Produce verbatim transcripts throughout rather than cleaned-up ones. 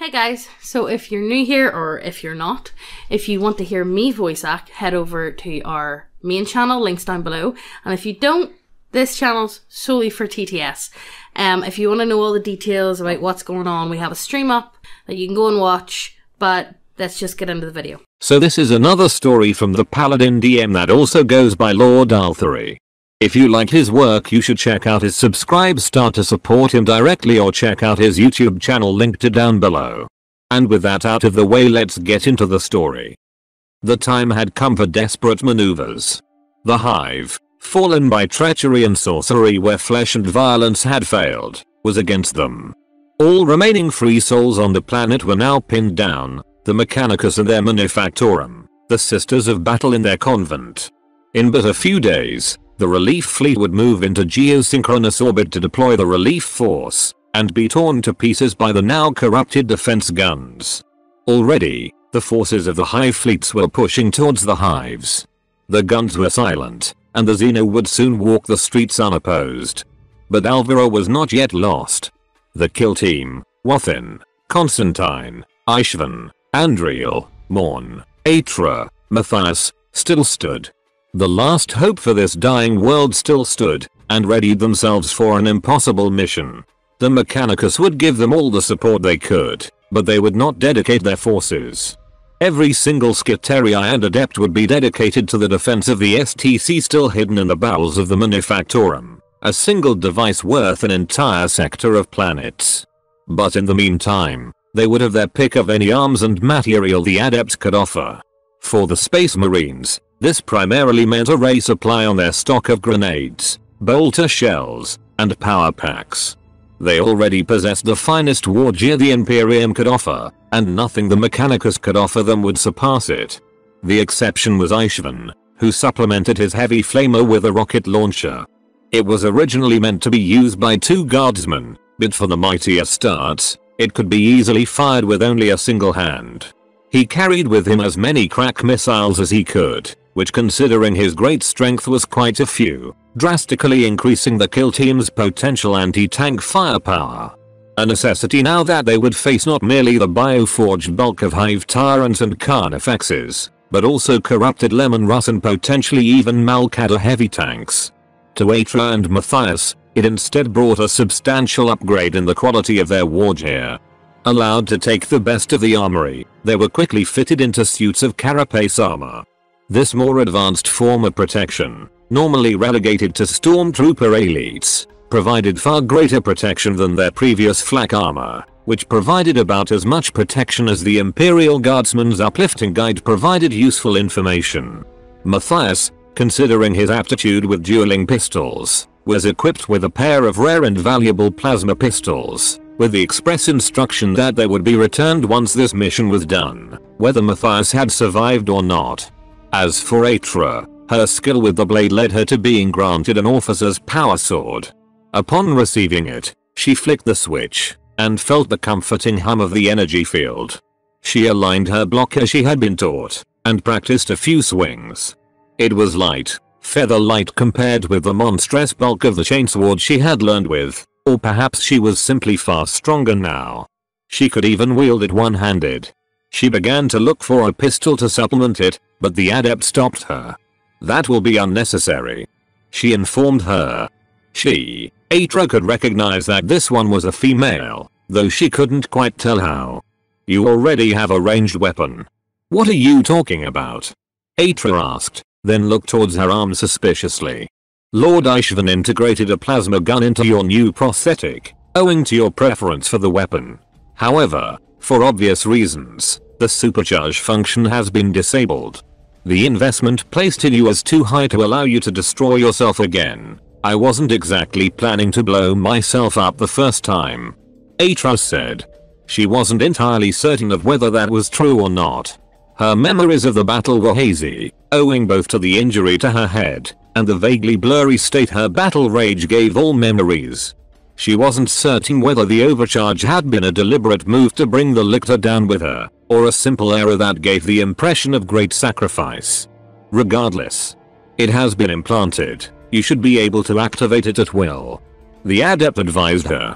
Hey guys, so if you're new here or if you're not, if you want to hear me voice act, head over to our main channel, links down below. And if you don't, this channel's solely for T T S. Um, if you want to know all the details about what's going on, we have a stream up that you can go and watch, but let's just get into the video. So this is another story from the Paladin D M that also goes by Lord Althari. If you like his work, you should check out his Subscribe Star to support him directly, or check out his YouTube channel linked down below. And with that out of the way, let's get into the story. The time had come for desperate maneuvers. The Hive, fallen by treachery and sorcery where flesh and violence had failed, was against them. All remaining free souls on the planet were now pinned down, the Mechanicus and their Manufactorum, the Sisters of Battle in their convent. In but a few days, the relief fleet would move into geosynchronous orbit to deploy the relief force, and be torn to pieces by the now corrupted defense guns. Already, the forces of the Hive fleets were pushing towards the Hives. The guns were silent, and the Xeno would soon walk the streets unopposed. But Alvaro was not yet lost. The kill team, Wathin, Constantine, Ishvan, Andriel, Morn, Atra, Matthias, still stood. The last hope for this dying world still stood, and readied themselves for an impossible mission. The Mechanicus would give them all the support they could, but they would not dedicate their forces. Every single Skiteria and Adept would be dedicated to the defense of the S T C still hidden in the bowels of the Manufactorum, a single device worth an entire sector of planets. But in the meantime, they would have their pick of any arms and material the Adepts could offer. For the Space Marines, this primarily meant a resupply on their stock of grenades, bolter shells, and power packs. They already possessed the finest war gear the Imperium could offer, and nothing the Mechanicus could offer them would surpass it. The exception was Ishvan, who supplemented his heavy flamer with a rocket launcher. It was originally meant to be used by two guardsmen, but for the mightier starts, it could be easily fired with only a single hand. He carried with him as many crack missiles as he could, which considering his great strength was quite a few, drastically increasing the kill team's potential anti-tank firepower. A necessity now that they would face not merely the bioforged bulk of Hive Tyrants and Carnifexes, but also corrupted Lemon Russ and potentially even Malkador heavy tanks. To Atra and Matthias, it instead brought a substantial upgrade in the quality of their war gear. Allowed to take the best of the armory, they were quickly fitted into suits of carapace armor. This more advanced form of protection, normally relegated to stormtrooper elites, provided far greater protection than their previous flak armor, which provided about as much protection as the Imperial Guardsman's uplifting guide provided useful information. Matthias, considering his aptitude with dueling pistols, was equipped with a pair of rare and valuable plasma pistols, with the express instruction that they would be returned once this mission was done, whether Matthias had survived or not. As for Atra, her skill with the blade led her to being granted an officer's power sword. Upon receiving it, she flicked the switch, and felt the comforting hum of the energy field. She aligned her block as she had been taught, and practiced a few swings. It was light, feather light compared with the monstrous bulk of the chainsword she had learned with, or perhaps she was simply far stronger now. She could even wield it one-handed. She began to look for a pistol to supplement it, but the Adept stopped her. That will be unnecessary, she informed her. She, Atra, could recognize that this one was a female, though she couldn't quite tell how. You already have a ranged weapon. What are you talking about? Atra asked, then looked towards her arm suspiciously. Lord Ishvan integrated a plasma gun into your new prosthetic, owing to your preference for the weapon. However, for obvious reasons, the supercharge function has been disabled. The investment placed in you is too high to allow you to destroy yourself again. I wasn't exactly planning to blow myself up the first time, Atra said. She wasn't entirely certain of whether that was true or not. Her memories of the battle were hazy, owing both to the injury to her head, and the vaguely blurry state her battle rage gave all memories. She wasn't certain whether the overcharge had been a deliberate move to bring the lictor down with her, or a simple error that gave the impression of great sacrifice. Regardless, it has been implanted. You should be able to activate it at will, the Adept advised her.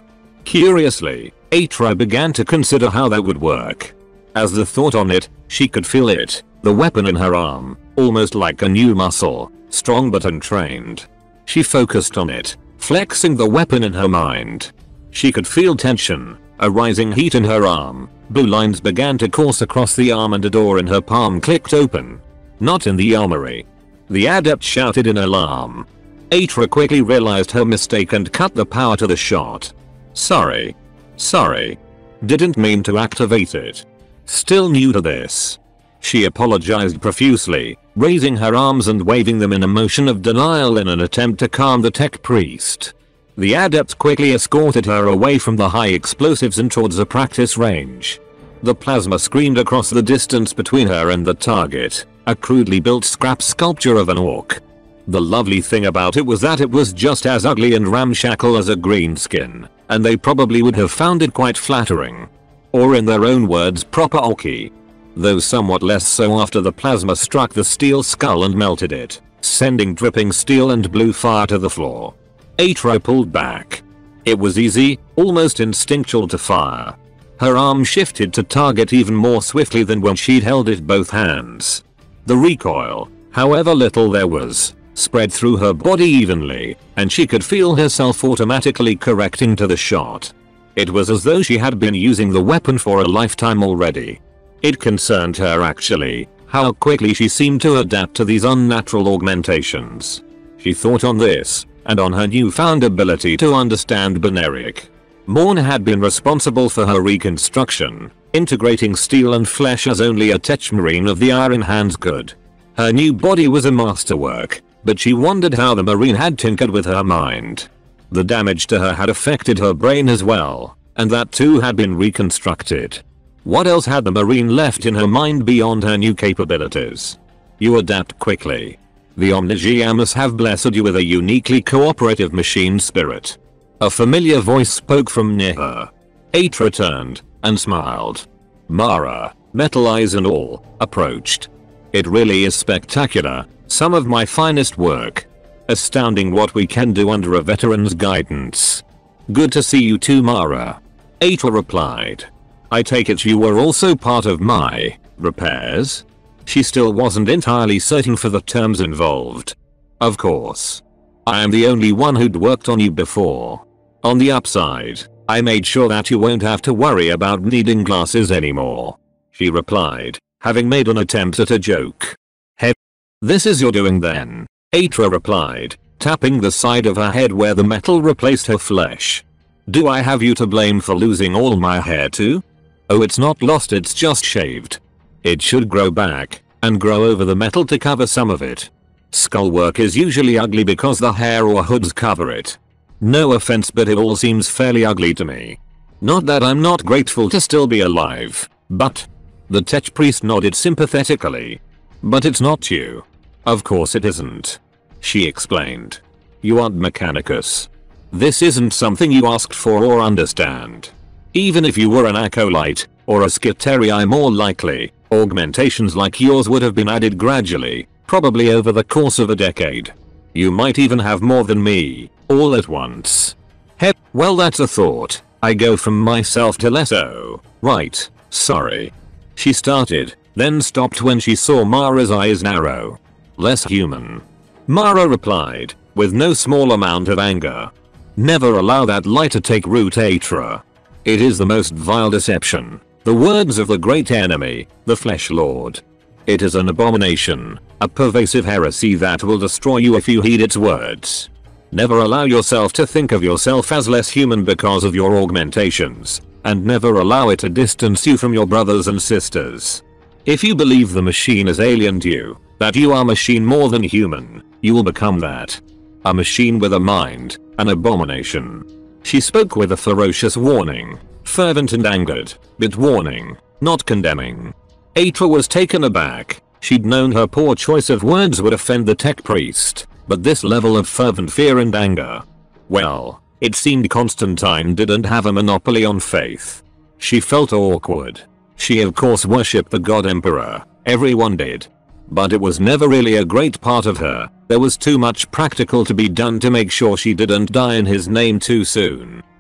Curiously, Atra began to consider how that would work. As the thought on it, she could feel it, the weapon in her arm, almost like a new muscle, strong but untrained. She focused on it, flexing the weapon in her mind. She could feel tension, a rising heat in her arm. Blue lines began to course across the arm and a door in her palm clicked open. Not in the armory. The adept shouted in alarm. Atra quickly realized her mistake and cut the power to the shot. Sorry. Sorry. Didn't mean to activate it. Still new to this. She apologized profusely, raising her arms and waving them in a motion of denial in an attempt to calm the tech priest. The adept quickly escorted her away from the high explosives and towards a practice range. The plasma screamed across the distance between her and the target, a crudely built scrap sculpture of an orc. The lovely thing about it was that it was just as ugly and ramshackle as a greenskin, and they probably would have found it quite flattering. Or in their own words, proper orky. Though somewhat less so after the plasma struck the steel skull and melted it, sending dripping steel and blue fire to the floor. Atra pulled back. It was easy, almost instinctual to fire. Her arm shifted to target even more swiftly than when she'd held it both hands. The recoil, however little there was, spread through her body evenly, and she could feel herself automatically correcting to the shot. It was as though she had been using the weapon for a lifetime already. It concerned her actually, how quickly she seemed to adapt to these unnatural augmentations. She thought on this, and on her newfound ability to understand Beneric. Morn had been responsible for her reconstruction, integrating steel and flesh as only a Techmarine of the Iron Hands could. Her new body was a masterwork, but she wondered how the Marine had tinkered with her mind. The damage to her had affected her brain as well, and that too had been reconstructed. What else had the Marine left in her mind beyond her new capabilities? You adapt quickly. The Omnigiamus have blessed you with a uniquely cooperative machine spirit. A familiar voice spoke from near her. Atra turned and smiled. Mara, metal eyes and all, approached. It really is spectacular, some of my finest work. Astounding what we can do under a veteran's guidance. Good to see you too, Mara. Atra replied. I take it you were also part of my repairs? She still wasn't entirely certain for the terms involved. Of course. I am the only one who'd worked on you before. On the upside, I made sure that you won't have to worry about needing glasses anymore. She replied, having made an attempt at a joke. Hey, this is your doing then, Atra replied, tapping the side of her head where the metal replaced her flesh. Do I have you to blame for losing all my hair too? Oh, it's not lost, it's just shaved. It should grow back, and grow over the metal to cover some of it. Skull work is usually ugly because the hair or hoods cover it. No offense, but it all seems fairly ugly to me. Not that I'm not grateful to still be alive, but... The Tech Priest nodded sympathetically. But it's not you. Of course it isn't. She explained. You aren't Mechanicus. This isn't something you asked for or understand. Even if you were an acolyte, or a Skitarii more likely, augmentations like yours would have been added gradually, probably over the course of a decade. You might even have more than me, all at once. Hep, well that's a thought. I go from myself to Lesso. Right, sorry. She started, then stopped when she saw Mara's eyes narrow. Less human. Mara replied, with no small amount of anger. Never allow that lie to take root, Atra. It is the most vile deception. The words of the great enemy, the Flesh Lord. It is an abomination, a pervasive heresy that will destroy you if you heed its words. Never allow yourself to think of yourself as less human because of your augmentations, and never allow it to distance you from your brothers and sisters. If you believe the machine is alien to you, that you are machine more than human, you will become that. A machine with a mind, an abomination. She spoke with a ferocious warning, fervent and angered, but warning, not condemning. Atra was taken aback. She'd known her poor choice of words would offend the Tech Priest, but this level of fervent fear and anger. Well, it seemed Constantine didn't have a monopoly on faith. She felt awkward. She of course worshipped the God Emperor, everyone did. But it was never really a great part of her. There was too much practical to be done to make sure she didn't die in his name too soon.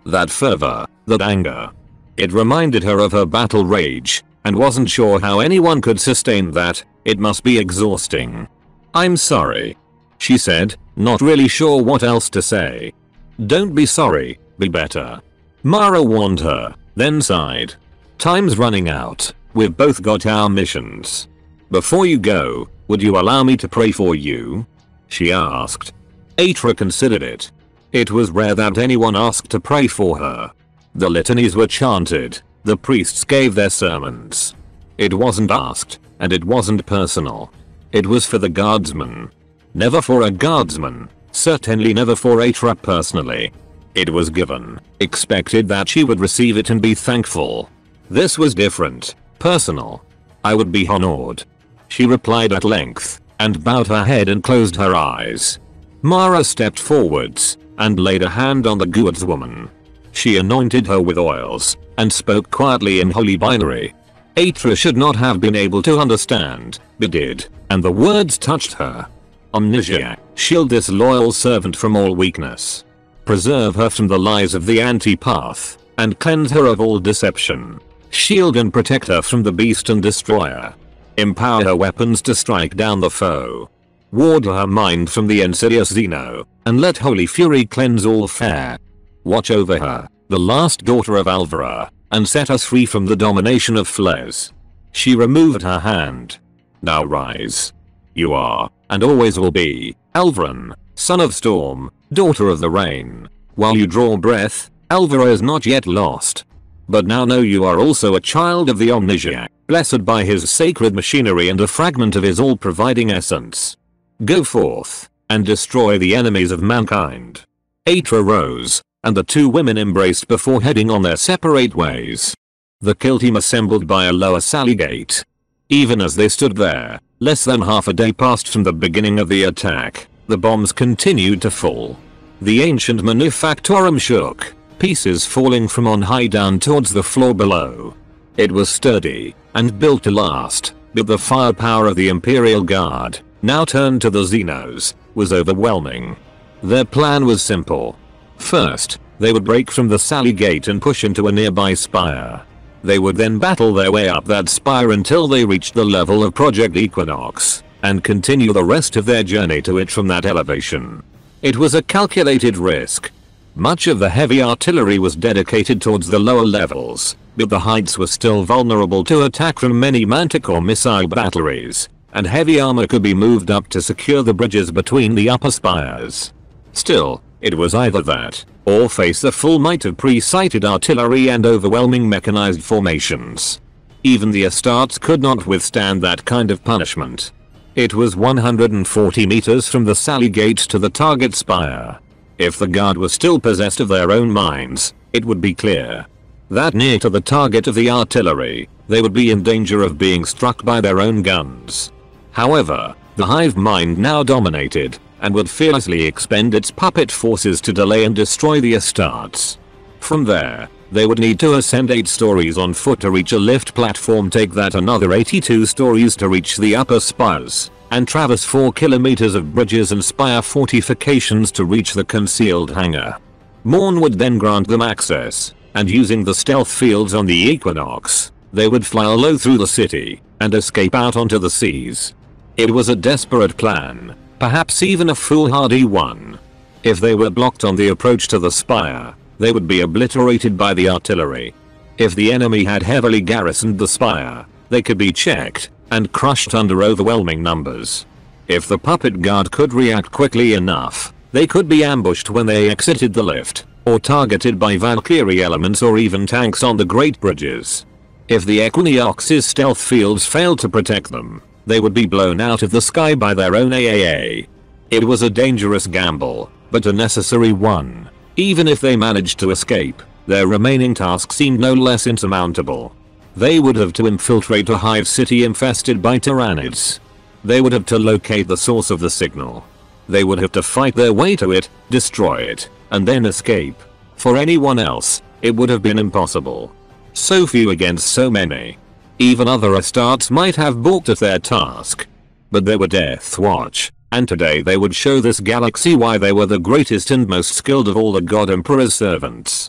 That fervor, that anger. It reminded her of her battle rage, and wasn't sure how anyone could sustain that. It must be exhausting. "I'm sorry," she said, not really sure what else to say. "Don't be sorry, be better," Mara warned her, then sighed. "Time's running out. We've both got our missions. Before you go, would you allow me to pray for you?" she asked. Atra considered it. It was rare that anyone asked to pray for her. The litanies were chanted, the priests gave their sermons. It wasn't asked, and it wasn't personal. It was for the guardsmen. Never for a guardsman, certainly never for Atra personally. It was given, expected that she would receive it and be thankful. This was different, personal. "I would be honored," she replied at length, and bowed her head and closed her eyes. Mara stepped forwards, and laid a hand on the guardswoman. She anointed her with oils, and spoke quietly in holy binary. Atra should not have been able to understand, but did, and the words touched her. "Omnisiac, shield this loyal servant from all weakness. Preserve her from the lies of the anti-path, and cleanse her of all deception. Shield and protect her from the beast and destroyer. Empower her weapons to strike down the foe. Ward her mind from the insidious Xeno, and let holy fury cleanse all fair. Watch over her, the last daughter of Alvara, and set us free from the domination of Fles." She removed her hand. "Now rise. You are, and always will be, Alvaran, son of Storm, daughter of the Rain. While you draw breath, Alvara is not yet lost. But now know you are also a child of the Omnisiac, blessed by his sacred machinery and a fragment of his all-providing essence. Go forth, and destroy the enemies of mankind." Atra rose, and the two women embraced before heading on their separate ways. The kill team assembled by a lower sally gate. Even as they stood there, less than half a day passed from the beginning of the attack, the bombs continued to fall. The ancient manufactorum shook, pieces falling from on high down towards the floor below. It was sturdy, and built to last, but the firepower of the Imperial Guard, now turned to the Xenos, was overwhelming. Their plan was simple. First, they would break from the sally gate and push into a nearby spire. They would then battle their way up that spire until they reached the level of Project Equinox, and continue the rest of their journey to it from that elevation. It was a calculated risk. Much of the heavy artillery was dedicated towards the lower levels, but the heights were still vulnerable to attack from many Manticore missile batteries, and heavy armor could be moved up to secure the bridges between the upper spires. Still, it was either that, or face the full might of pre-sighted artillery and overwhelming mechanized formations. Even the Astartes could not withstand that kind of punishment. It was one hundred forty meters from the sally gate to the target spire. If the guard were still possessed of their own minds, it would be clear that near to the target of the artillery, they would be in danger of being struck by their own guns. However, the hive mind now dominated, and would fearlessly expend its puppet forces to delay and destroy the Astartes. From there, they would need to ascend eight stories on foot to reach a lift platform, take that another eighty-two stories to reach the upper spires, and traverse four kilometers of bridges and spire fortifications to reach the concealed hangar. Morn would then grant them access, and using the stealth fields on the Equinox, they would fly low through the city, and escape out onto the seas. It was a desperate plan, perhaps even a foolhardy one. If they were blocked on the approach to the spire, they would be obliterated by the artillery. If the enemy had heavily garrisoned the spire, they could be checked, and crushed under overwhelming numbers. If the puppet guard could react quickly enough, they could be ambushed when they exited the lift, or targeted by Valkyrie elements or even tanks on the Great Bridges. If the Equinox's stealth fields failed to protect them, they would be blown out of the sky by their own A A A. It was a dangerous gamble, but a necessary one. Even if they managed to escape, their remaining task seemed no less insurmountable. They would have to infiltrate a hive city infested by Tyranids. They would have to locate the source of the signal. They would have to fight their way to it, destroy it, and then escape. For anyone else, it would have been impossible. So few against so many. Even other Astartes might have balked at their task. But they were Death Watch, and today they would show this galaxy why they were the greatest and most skilled of all the God Emperor's servants.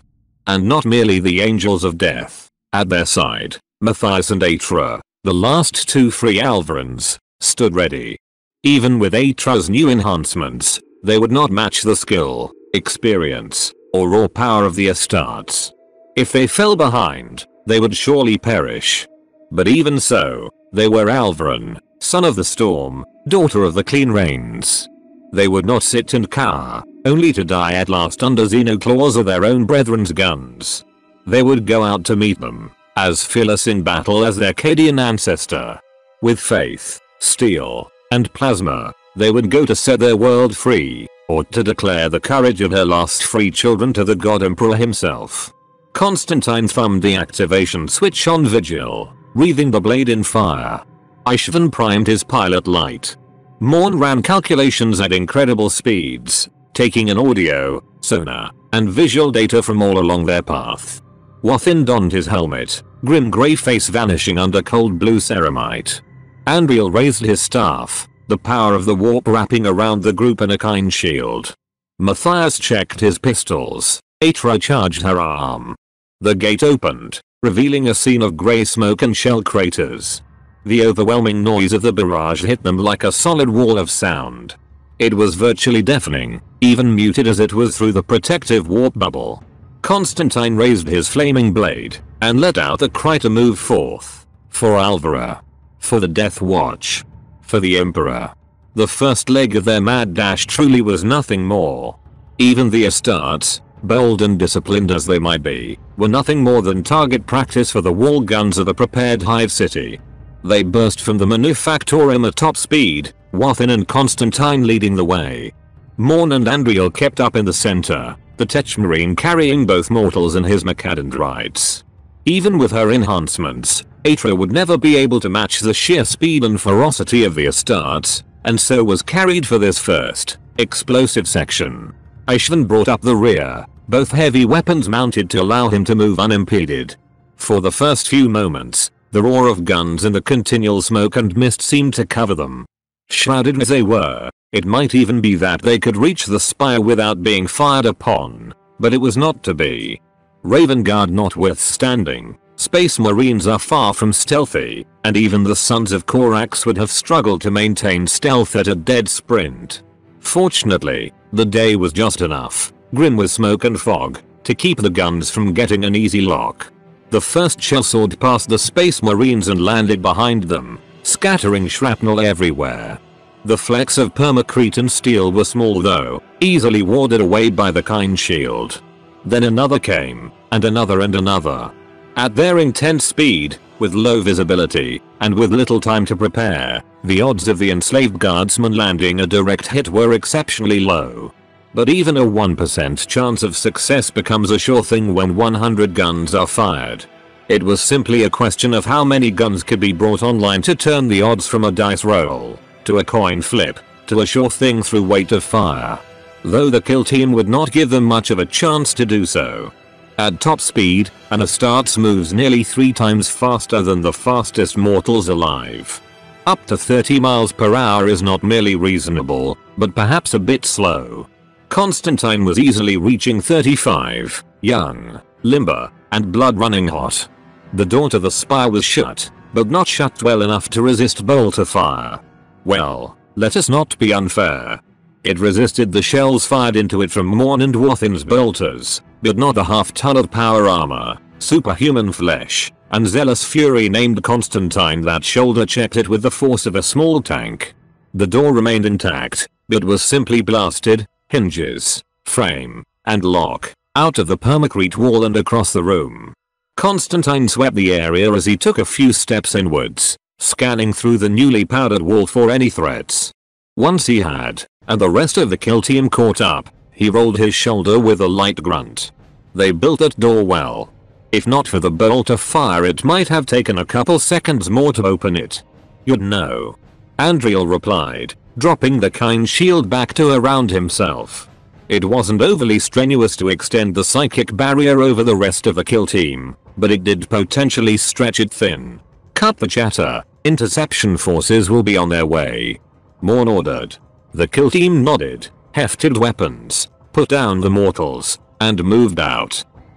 and not merely the angels of death. At their side, Matthias and Atra, the last two free Alvarans, stood ready. Even with Atra's new enhancements, they would not match the skill, experience, or raw power of the Astartes. If they fell behind, they would surely perish. But even so, they were Alvaran, son of the storm, daughter of the clean rains. They would not sit and cower, only to die at last under Xenoclaws or their own brethren's guns. They would go out to meet them, as fearless in battle as their Cadian ancestor. With faith, steel, and plasma, they would go to set their world free, or to declare the courage of her lost free children to the God Emperor himself. Constantine thumbed the activation switch on Vigil, wreathing the blade in fire. Ishvan primed his pilot light. Morn ran calculations at incredible speeds, taking in audio, sonar, and visual data from all along their path. Wathin donned his helmet, grim grey face vanishing under cold blue ceramite. Andriel raised his staff, the power of the warp wrapping around the group in a kind shield. Matthias checked his pistols. Atra charged her arm. The gate opened, revealing a scene of grey smoke and shell craters. The overwhelming noise of the barrage hit them like a solid wall of sound. It was virtually deafening, even muted as it was through the protective warp bubble. Constantine raised his flaming blade, and let out a cry to move forth. For Alvara. For the Death Watch. For the Emperor. The first leg of their mad dash truly was nothing more. Even the Astartes, bold and disciplined as they might be, were nothing more than target practice for the wall guns of the prepared Hive City. They burst from the Manufactorium at top speed, Wathin and Constantine leading the way. Morn and Andriel kept up in the center, the Techmarine carrying both mortals and his Macadendrites. Even with her enhancements, Atra would never be able to match the sheer speed and ferocity of the Astartes, and so was carried for this first, explosive section. Ishvan brought up the rear, both heavy weapons mounted to allow him to move unimpeded. For the first few moments, the roar of guns and the continual smoke and mist seemed to cover them. Shrouded as they were, it might even be that they could reach the spire without being fired upon, but it was not to be. Raven Guard notwithstanding, Space Marines are far from stealthy, and even the Sons of Corax would have struggled to maintain stealth at a dead sprint. Fortunately, the day was just enough, grim with smoke and fog, to keep the guns from getting an easy lock. The first shell soared past the Space Marines and landed behind them, scattering shrapnel everywhere. The flecks of permacrete steel were small though, easily warded away by the kind shield. Then another came, and another and another. At their intense speed, with low visibility, and with little time to prepare, the odds of the enslaved guardsman landing a direct hit were exceptionally low. But even a one percent chance of success becomes a sure thing when one hundred guns are fired. It was simply a question of how many guns could be brought online to turn the odds from a dice roll, to a coin flip, to a sure thing through weight of fire. Though the kill team would not give them much of a chance to do so. At top speed, an Astartes moves nearly three times faster than the fastest mortals alive. Up to thirty miles per hour is not merely reasonable, but perhaps a bit slow. Constantine was easily reaching thirty-five, young, limber, and blood running hot. The door to the spire was shut, but not shut well enough to resist bolter fire. Well, let us not be unfair. It resisted the shells fired into it from Morn and Wathin's bolters, but not the half-ton of power armor, superhuman flesh, and zealous fury named Constantine that shoulder-checked it with the force of a small tank. The door remained intact, but was simply blasted, hinges, frame, and lock, out of the permacrete wall and across the room. Constantine swept the area as he took a few steps inwards, scanning through the newly powdered wall for any threats. Once he had, and the rest of the kill team caught up, he rolled his shoulder with a light grunt. They built that door well. If not for the bolt of fire, it might have taken a couple seconds more to open it. You'd know. Andriel replied, dropping the kind shield back to around himself. It wasn't overly strenuous to extend the psychic barrier over the rest of the kill team, but it did potentially stretch it thin. Cut the chatter, interception forces will be on their way. Morn ordered. The kill team nodded, hefted weapons, put down the mortals, and moved out.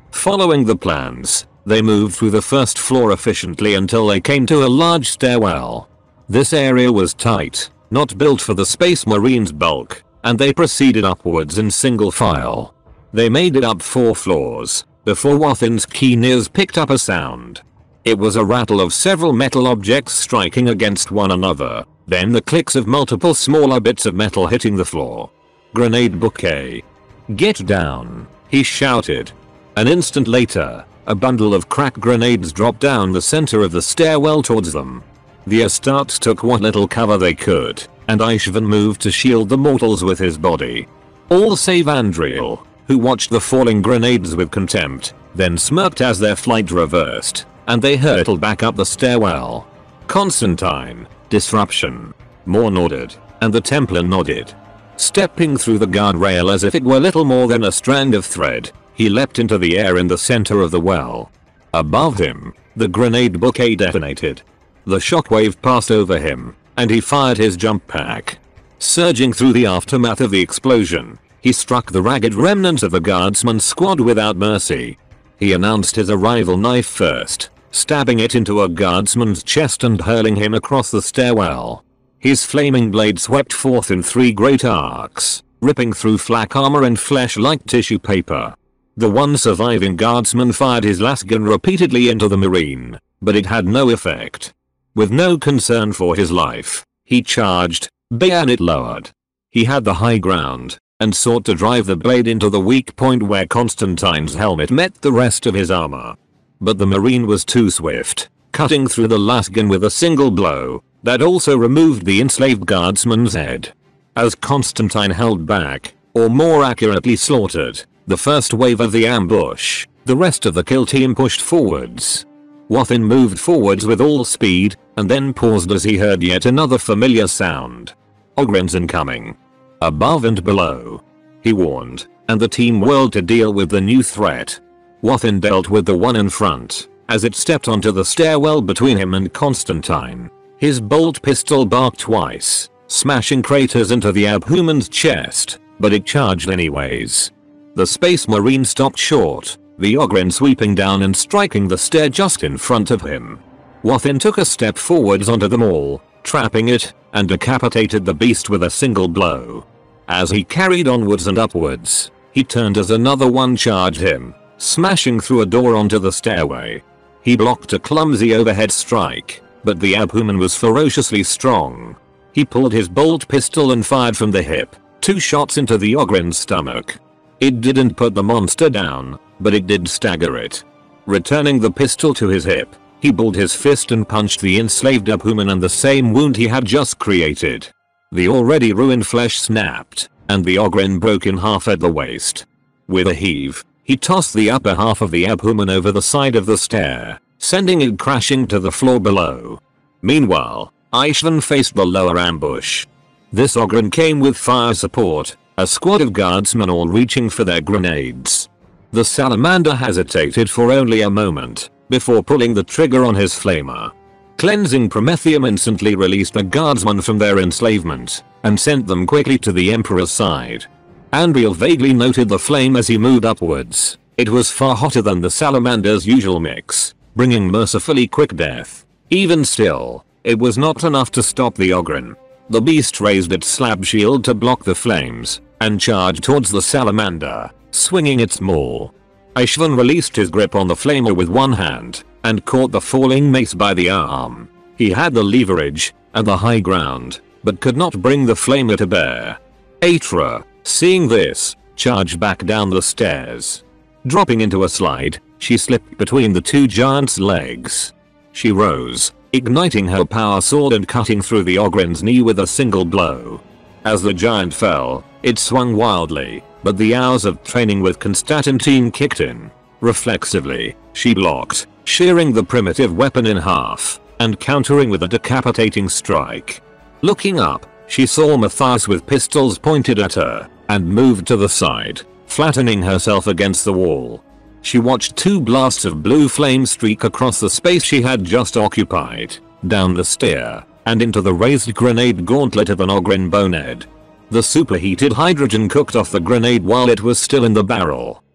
Following the plans, they moved through the first floor efficiently until they came to a large stairwell. This area was tight, not built for the Space Marine's bulk, and they proceeded upwards in single file. They made it up four floors before Wathin's keen ears picked up a sound. It was a rattle of several metal objects striking against one another, then the clicks of multiple smaller bits of metal hitting the floor. Grenade bouquet. Get down, he shouted. An instant later, a bundle of crack grenades dropped down the center of the stairwell towards them. The Astartes took what little cover they could, and Ishvan moved to shield the mortals with his body. All save Andriel, who watched the falling grenades with contempt, then smirked as their flight reversed, and they hurtled back up the stairwell. Constantine, disruption. Moore nodded, and the Templar nodded. Stepping through the guardrail as if it were little more than a strand of thread, he leapt into the air in the center of the well. Above him, the grenade bouquet detonated. The shockwave passed over him, and he fired his jump pack. Surging through the aftermath of the explosion, he struck the ragged remnants of the guardsman squad without mercy. He announced his arrival knife first, stabbing it into a guardsman's chest and hurling him across the stairwell. His flaming blade swept forth in three great arcs, ripping through flak armor and flesh like tissue paper. The one surviving guardsman fired his lasgun repeatedly into the Marine, but it had no effect. With no concern for his life, he charged, bayonet lowered. He had the high ground, and sought to drive the blade into the weak point where Constantine's helmet met the rest of his armor. But the Marine was too swift, cutting through the lasgun with a single blow that also removed the enslaved guardsman's head. As Constantine held back, or more accurately slaughtered, the first wave of the ambush, the rest of the kill team pushed forwards. Wathin moved forwards with all speed, and then paused as he heard yet another familiar sound. Ogren's incoming. Above and below, he warned, and the team whirled to deal with the new threat. Wathin dealt with the one in front, as it stepped onto the stairwell between him and Constantine. His bolt pistol barked twice, smashing craters into the Abhuman's chest, but it charged anyways. The Space Marine stopped short, the Ogren sweeping down and striking the stair just in front of him. Wathin took a step forwards onto them all, trapping it, and decapitated the beast with a single blow. As he carried onwards and upwards, he turned as another one charged him, smashing through a door onto the stairway. He blocked a clumsy overhead strike, but the Abhuman was ferociously strong. He pulled his bolt pistol and fired from the hip, two shots into the Ogren's stomach. It didn't put the monster down, but it did stagger it. Returning the pistol to his hip, he balled his fist and punched the enslaved Abhuman in the same wound he had just created. The already ruined flesh snapped, and the Ogren broke in half at the waist. With a heave, he tossed the upper half of the Abhuman over the side of the stair, sending it crashing to the floor below. Meanwhile, Ishvan faced the lower ambush. This Ogren came with fire support, a squad of guardsmen all reaching for their grenades. The salamander hesitated for only a moment, before pulling the trigger on his flamer. Cleansing Promethium instantly released the guardsmen from their enslavement, and sent them quickly to the Emperor's side. Andriel vaguely noted the flame as he moved upwards. It was far hotter than the salamander's usual mix, bringing mercifully quick death. Even still, it was not enough to stop the Ogren. The beast raised its slab shield to block the flames, and charged towards the salamander, swinging its maul. Ishvan released his grip on the flamer with one hand, and caught the falling mace by the arm. He had the leverage, and the high ground, but could not bring the flamer to bear. Atra, seeing this, charged back down the stairs. Dropping into a slide, she slipped between the two giants' legs. She rose, igniting her power sword and cutting through the Ogren's knee with a single blow. As the giant fell, it swung wildly, but the hours of training with Constantine kicked in. Reflexively, she blocked, shearing the primitive weapon in half, and countering with a decapitating strike. Looking up, she saw Matthias with pistols pointed at her, and moved to the side, flattening herself against the wall. She watched two blasts of blue flame streak across the space she had just occupied, down the stair, and into the raised grenade gauntlet of an Ogren bonehead. The superheated hydrogen cooked off the grenade while it was still in the barrel,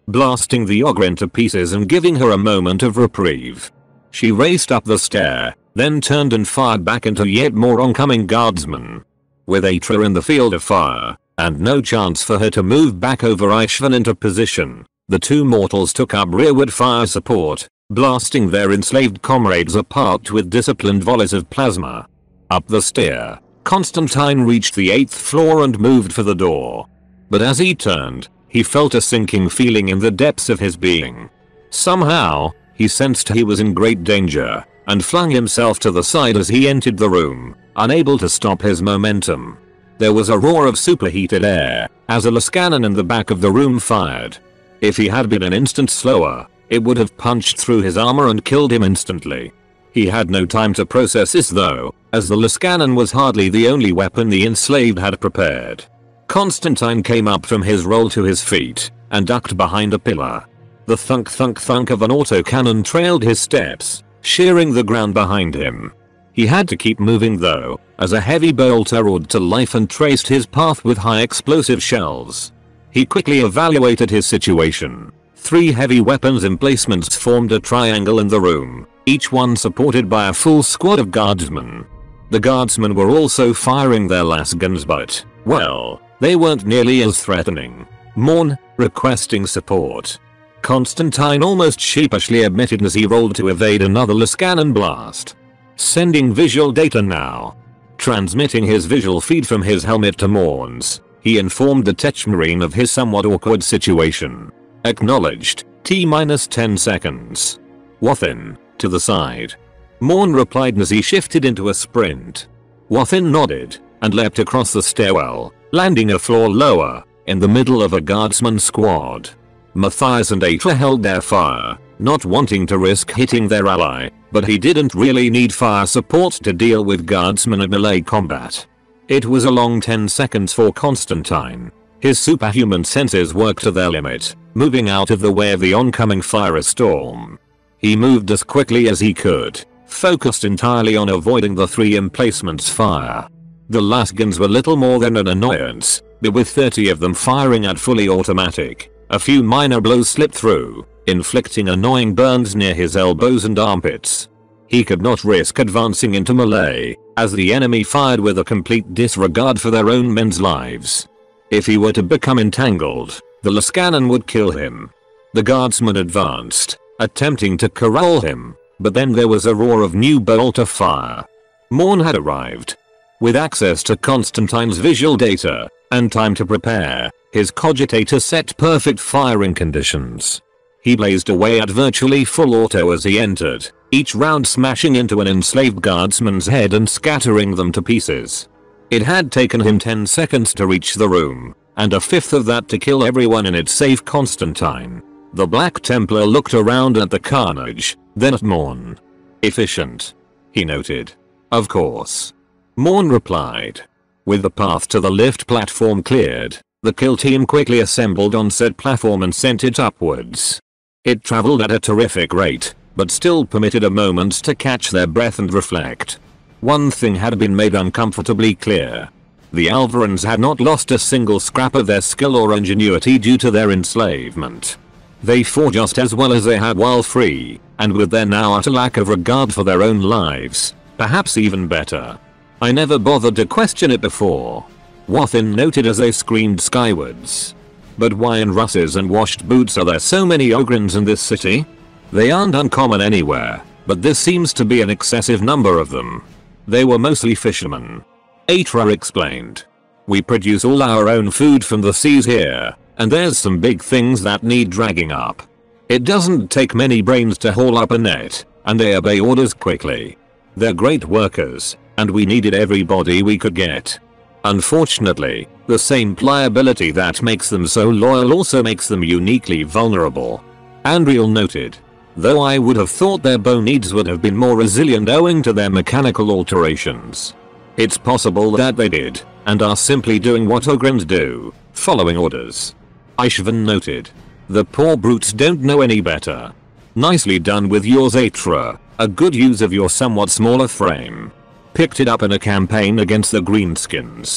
blasting the ogre into pieces and giving her a moment of reprieve. She raced up the stair, then turned and fired back into yet more oncoming guardsmen. With Atra in the field of fire, and no chance for her to move back over Ishvan into position, the two mortals took up rearward fire support, blasting their enslaved comrades apart with disciplined volleys of plasma. Up the stair, Constantine reached the eighth floor and moved for the door. But as he turned, he felt a sinking feeling in the depths of his being. Somehow, he sensed he was in great danger, and flung himself to the side as he entered the room, unable to stop his momentum. There was a roar of superheated air, as a Lascanon in the back of the room fired. If he had been an instant slower, it would have punched through his armor and killed him instantly. He had no time to process this though, as the Lascanon was hardly the only weapon the enslaved had prepared. Constantine came up from his roll to his feet, and ducked behind a pillar. The thunk thunk thunk of an autocannon trailed his steps, shearing the ground behind him. He had to keep moving though, as a heavy bolt roared to life and traced his path with high explosive shells. He quickly evaluated his situation. Three heavy weapons emplacements formed a triangle in the room, each one supported by a full squad of guardsmen. The guardsmen were also firing their lasguns but, well, they weren't nearly as threatening. Morn, requesting support. Constantine almost sheepishly admitted as he rolled to evade another Lascanon blast. Sending visual data now. Transmitting his visual feed from his helmet to Morn's, he informed the Techmarine of his somewhat awkward situation. Acknowledged, T minus ten seconds. Wathin, to the side. Morn replied as he shifted into a sprint. Wathin nodded, and leapt across the stairwell, landing a floor lower, in the middle of a guardsman squad. Matthias and Atra held their fire, not wanting to risk hitting their ally, but he didn't really need fire support to deal with guardsmen at melee combat. It was a long ten seconds for Constantine. His superhuman senses worked to their limit, moving out of the way of the oncoming firestorm. He moved as quickly as he could, focused entirely on avoiding the three emplacements' fire. The lasguns were little more than an annoyance, but with thirty of them firing at fully automatic, a few minor blows slipped through, inflicting annoying burns near his elbows and armpits. He could not risk advancing into melee, as the enemy fired with a complete disregard for their own men's lives. If he were to become entangled, the Lascanon would kill him. The guardsman advanced, attempting to corral him, but then there was a roar of new bolt of fire. Morn had arrived. With access to Constantine's visual data, and time to prepare, his cogitator set perfect firing conditions. He blazed away at virtually full auto as he entered, each round smashing into an enslaved guardsman's head and scattering them to pieces. It had taken him ten seconds to reach the room, and a fifth of that to kill everyone in it save Constantine. The Black Templar looked around at the carnage, then at Morn. Efficient, he noted. Of course. Morn replied. With the path to the lift platform cleared, the kill team quickly assembled on said platform and sent it upwards. It traveled at a terrific rate, but still permitted a moment to catch their breath and reflect. One thing had been made uncomfortably clear. The Alvarans had not lost a single scrap of their skill or ingenuity due to their enslavement. They fought just as well as they had while free, and with their now utter lack of regard for their own lives, perhaps even better. I never bothered to question it before. Wathin noted as they screamed skywards. But why in russes and washed boots are there so many ogrins in this city? They aren't uncommon anywhere, but this seems to be an excessive number of them. They were mostly fishermen. Atra explained. We produce all our own food from the seas here, and there's some big things that need dragging up. It doesn't take many brains to haul up a net, and they obey orders quickly. They're great workers, and we needed everybody we could get. Unfortunately, the same pliability that makes them so loyal also makes them uniquely vulnerable. Andriel noted. Though I would have thought their bone needs would have been more resilient owing to their mechanical alterations. It's possible that they did, and are simply doing what ogrins do, following orders. Ishvan noted. The poor brutes don't know any better. Nicely done with yours, Atra, a good use of your somewhat smaller frame. Picked it up in a campaign against the Greenskins.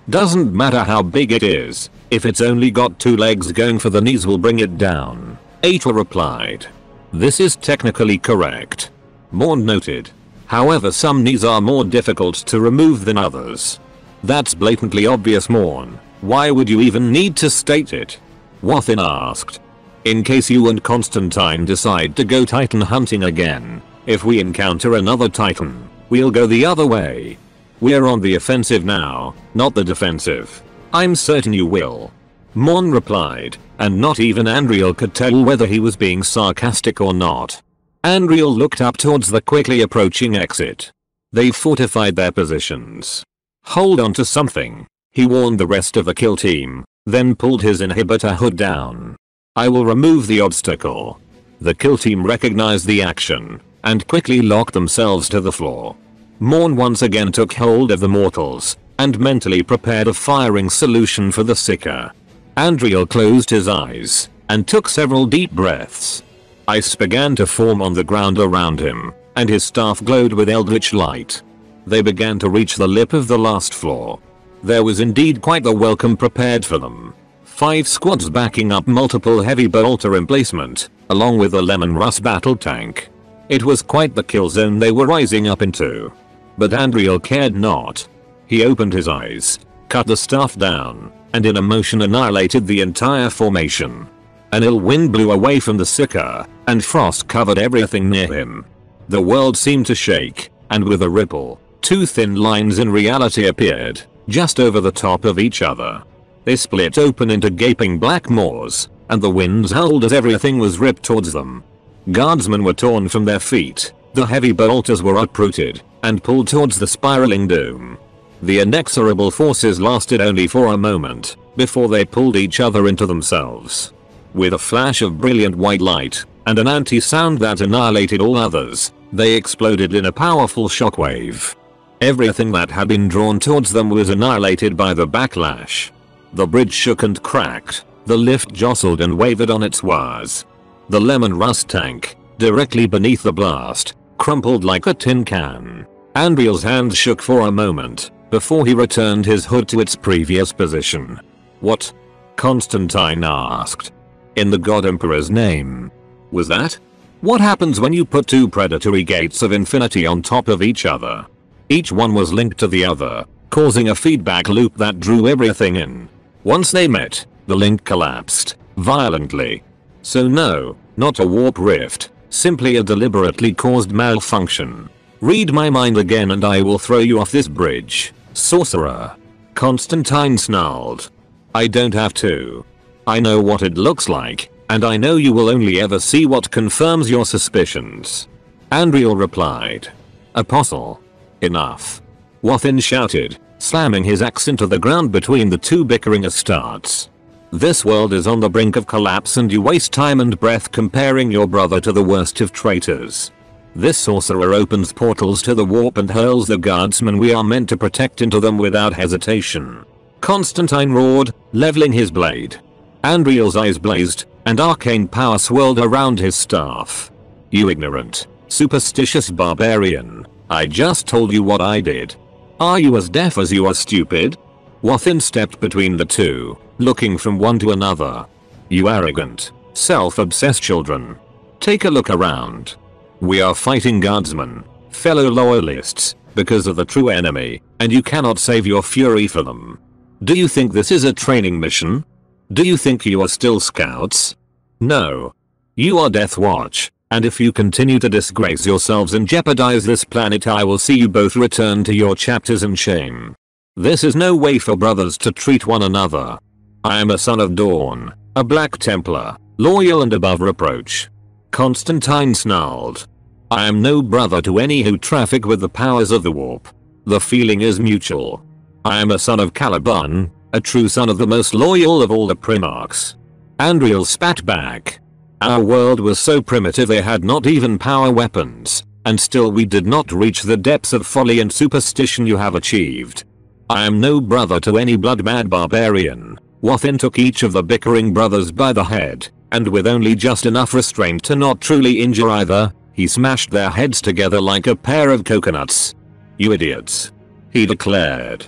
Doesn't matter how big it is, if it's only got two legs, going for the knees will bring it down, Aether replied. This is technically correct, Morn noted. However, some knees are more difficult to remove than others. That's blatantly obvious, Morn. Why would you even need to state it? Wathin asked. In case you and Constantine decide to go Titan hunting again, if we encounter another Titan, we'll go the other way. We're on the offensive now, not the defensive. I'm certain you will. Morn replied, and not even Andriel could tell whether he was being sarcastic or not. Andriel looked up towards the quickly approaching exit. They fortified their positions. Hold on to something, he warned the rest of the kill team, then pulled his inhibitor hood down. I will remove the obstacle. The kill team recognized the action, and quickly locked themselves to the floor. Morn once again took hold of the mortals, and mentally prepared a firing solution for the Seeker. Andriel closed his eyes, and took several deep breaths. Ice began to form on the ground around him, and his staff glowed with eldritch light. They began to reach the lip of the last floor. There was indeed quite the welcome prepared for them. Five squads backing up multiple heavy bolter emplacement, along with a Lemon Rust battle tank. It was quite the kill zone they were rising up into. But Andriel cared not. He opened his eyes, cut the staff down, and in a motion annihilated the entire formation. An ill wind blew away from the Seeker, and frost covered everything near him. The world seemed to shake, and with a ripple, two thin lines in reality appeared, just over the top of each other. They split open into gaping black maws, and the winds howled as everything was ripped towards them. Guardsmen were torn from their feet, the heavy bolters were uprooted, and pulled towards the spiraling doom. The inexorable forces lasted only for a moment, before they pulled each other into themselves. With a flash of brilliant white light, and an anti-sound that annihilated all others, they exploded in a powerful shockwave. Everything that had been drawn towards them was annihilated by the backlash. The bridge shook and cracked, the lift jostled and wavered on its wires. The Lemon Rust tank, directly beneath the blast, crumpled like a tin can. Andriel's hand shook for a moment, before he returned his hood to its previous position. What? Constantine asked. In the God Emperor's name. Was that? What happens when you put two predatory gates of infinity on top of each other? Each one was linked to the other, causing a feedback loop that drew everything in. Once they met, the link collapsed, violently. So no, not a warp rift, simply a deliberately caused malfunction. Read my mind again and I will throw you off this bridge, sorcerer. Constantine snarled. I don't have to. I know what it looks like, and I know you will only ever see what confirms your suspicions. Andriel replied. Apostle. Enough. Wathin shouted, slamming his axe into the ground between the two bickering Astartes. This world is on the brink of collapse and you waste time and breath comparing your brother to the worst of traitors. This sorcerer opens portals to the warp and hurls the guardsmen we are meant to protect into them without hesitation. Constantine roared, leveling his blade. Andriel's eyes blazed, and arcane power swirled around his staff. You ignorant, superstitious barbarian. I just told you what I did. Are you as deaf as you are stupid? Wathin stepped between the two, looking from one to another. You arrogant, self-obsessed children. Take a look around. We are fighting guardsmen, fellow loyalists, because of the true enemy, and you cannot save your fury for them. Do you think this is a training mission? Do you think you are still scouts? No. You are Death Watch. And if you continue to disgrace yourselves and jeopardize this planet, I will see you both return to your chapters in shame. This is no way for brothers to treat one another. I am a son of Dawn, a Black Templar, loyal and above reproach. Constantine snarled. I am no brother to any who traffic with the powers of the warp. The feeling is mutual. I am a son of Caliban, a true son of the most loyal of all the Primarchs. Andriel spat back. Our world was so primitive they had not even power weapons, and still we did not reach the depths of folly and superstition you have achieved. I am no brother to any blood-mad barbarian. Wathin took each of the bickering brothers by the head, and with only just enough restraint to not truly injure either, he smashed their heads together like a pair of coconuts. You idiots. He declared.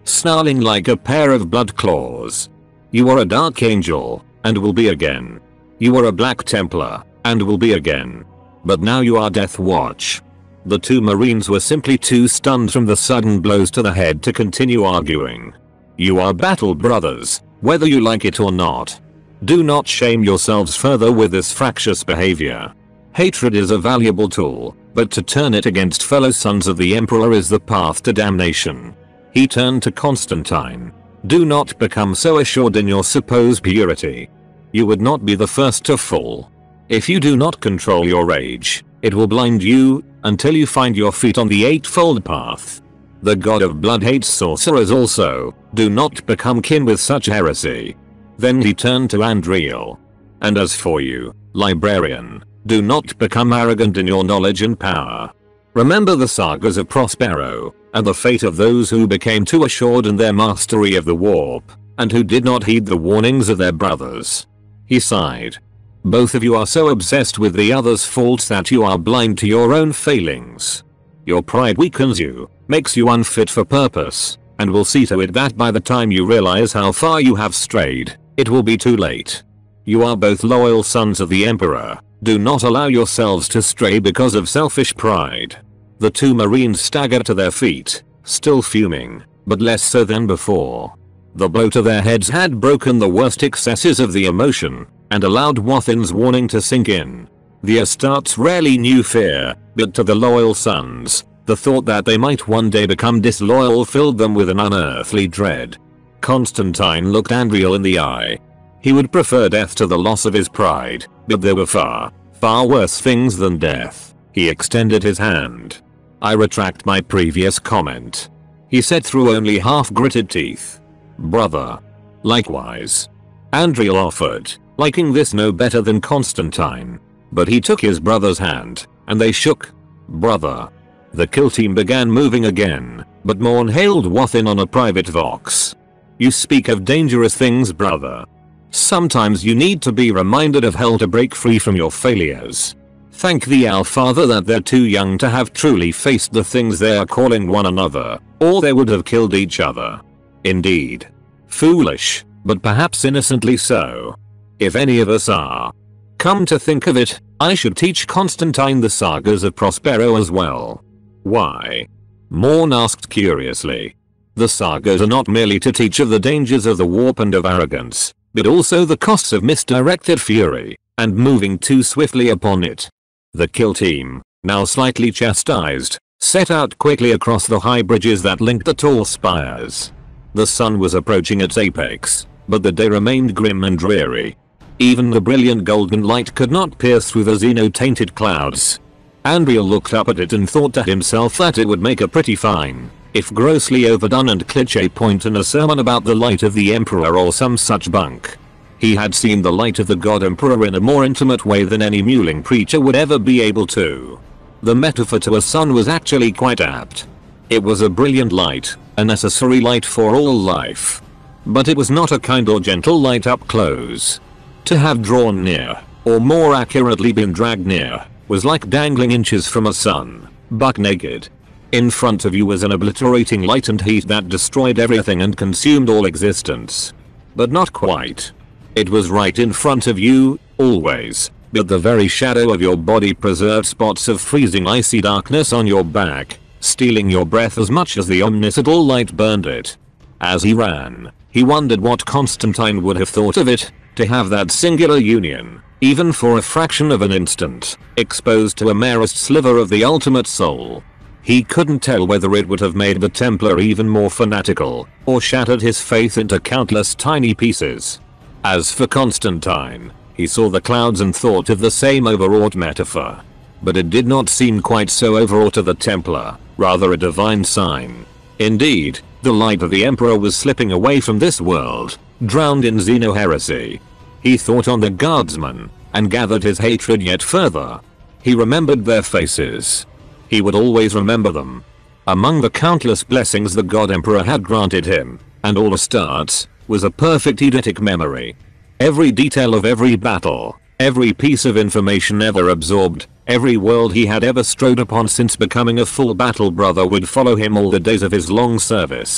snarling like a pair of blood claws. You are a Dark Angel, and will be again. You are a Black Templar, and will be again. But now you are Death Watch. The two Marines were simply too stunned from the sudden blows to the head to continue arguing. You are battle brothers, whether you like it or not. Do not shame yourselves further with this fractious behavior. Hatred is a valuable tool, but to turn it against fellow sons of the Emperor is the path to damnation. He turned to Constantine. Do not become so assured in your supposed purity. You would not be the first to fall. If you do not control your rage, it will blind you until you find your feet on the eightfold path. The god of blood hates sorcerers also. Do not become kin with such heresy. Then he turned to Andriel. And as for you, librarian, do not become arrogant in your knowledge and power. Remember the sagas of Prospero, and the fate of those who became too assured in their mastery of the warp, and who did not heed the warnings of their brothers. He sighed. Both of you are so obsessed with the other's faults that you are blind to your own failings. Your pride weakens you, makes you unfit for purpose, and will see to it that by the time you realize how far you have strayed, it will be too late. You are both loyal sons of the Emperor. Do not allow yourselves to stray because of selfish pride. The two Marines staggered to their feet, still fuming, but less so than before. The blow to their heads had broken the worst excesses of the emotion, and allowed Wathin's warning to sink in. The Astartes rarely knew fear, but to the loyal sons, the thought that they might one day become disloyal filled them with an unearthly dread. Constantine looked Andriel in the eye. He would prefer death to the loss of his pride, but there were far, far worse things than death. He extended his hand. I retract my previous comment, he said through only half-gritted teeth. Brother. Likewise. Andriel offered, liking this no better than Constantine. But he took his brother's hand, and they shook. Brother. The kill team began moving again, but Morn hailed Wathin on a private vox. You speak of dangerous things, brother. Sometimes you need to be reminded of hell to break free from your failures. Thank the Allfather that they're too young to have truly faced the things they are calling one another, or they would have killed each other. Indeed. Foolish, but perhaps innocently so. If any of us are. Come to think of it, I should teach Constantine the sagas of Prospero as well. Why? Morn asked curiously. The sagas are not merely to teach of the dangers of the warp and of arrogance, but also the costs of misdirected fury, and moving too swiftly upon it. The kill team, now slightly chastised, set out quickly across the high bridges that linked the tall spires. The sun was approaching its apex, but the day remained grim and dreary. Even the brilliant golden light could not pierce through the xeno-tainted clouds. Andriel looked up at it and thought to himself that it would make a pretty fine, if grossly overdone and cliché point in a sermon about the light of the Emperor or some such bunk. He had seen the light of the God Emperor in a more intimate way than any mewling preacher would ever be able to. The metaphor to a sun was actually quite apt. It was a brilliant light, a necessary light for all life. But it was not a kind or gentle light up close. To have drawn near, or more accurately been dragged near, was like dangling inches from a sun, buck naked. In front of you was an obliterating light and heat that destroyed everything and consumed all existence. But not quite. It was right in front of you, always, but the very shadow of your body preserved spots of freezing icy darkness on your back, stealing your breath as much as the omnicidal light burned it. As he ran, he wondered what Constantine would have thought of it, to have that singular union, even for a fraction of an instant, exposed to a merest sliver of the ultimate soul. He couldn't tell whether it would have made the Templar even more fanatical, or shattered his faith into countless tiny pieces. As for Constantine, he saw the clouds and thought of the same overwrought metaphor. But it did not seem quite so overwrought to the Templar, rather a divine sign. Indeed, the light of the Emperor was slipping away from this world, drowned in xeno-heresy. He thought on the guardsmen, and gathered his hatred yet further. He remembered their faces. He would always remember them. Among the countless blessings the God Emperor had granted him, and all Astartes, was a perfect eidetic memory. Every detail of every battle, every piece of information ever absorbed, every world he had ever strode upon since becoming a full battle brother would follow him all the days of his long service.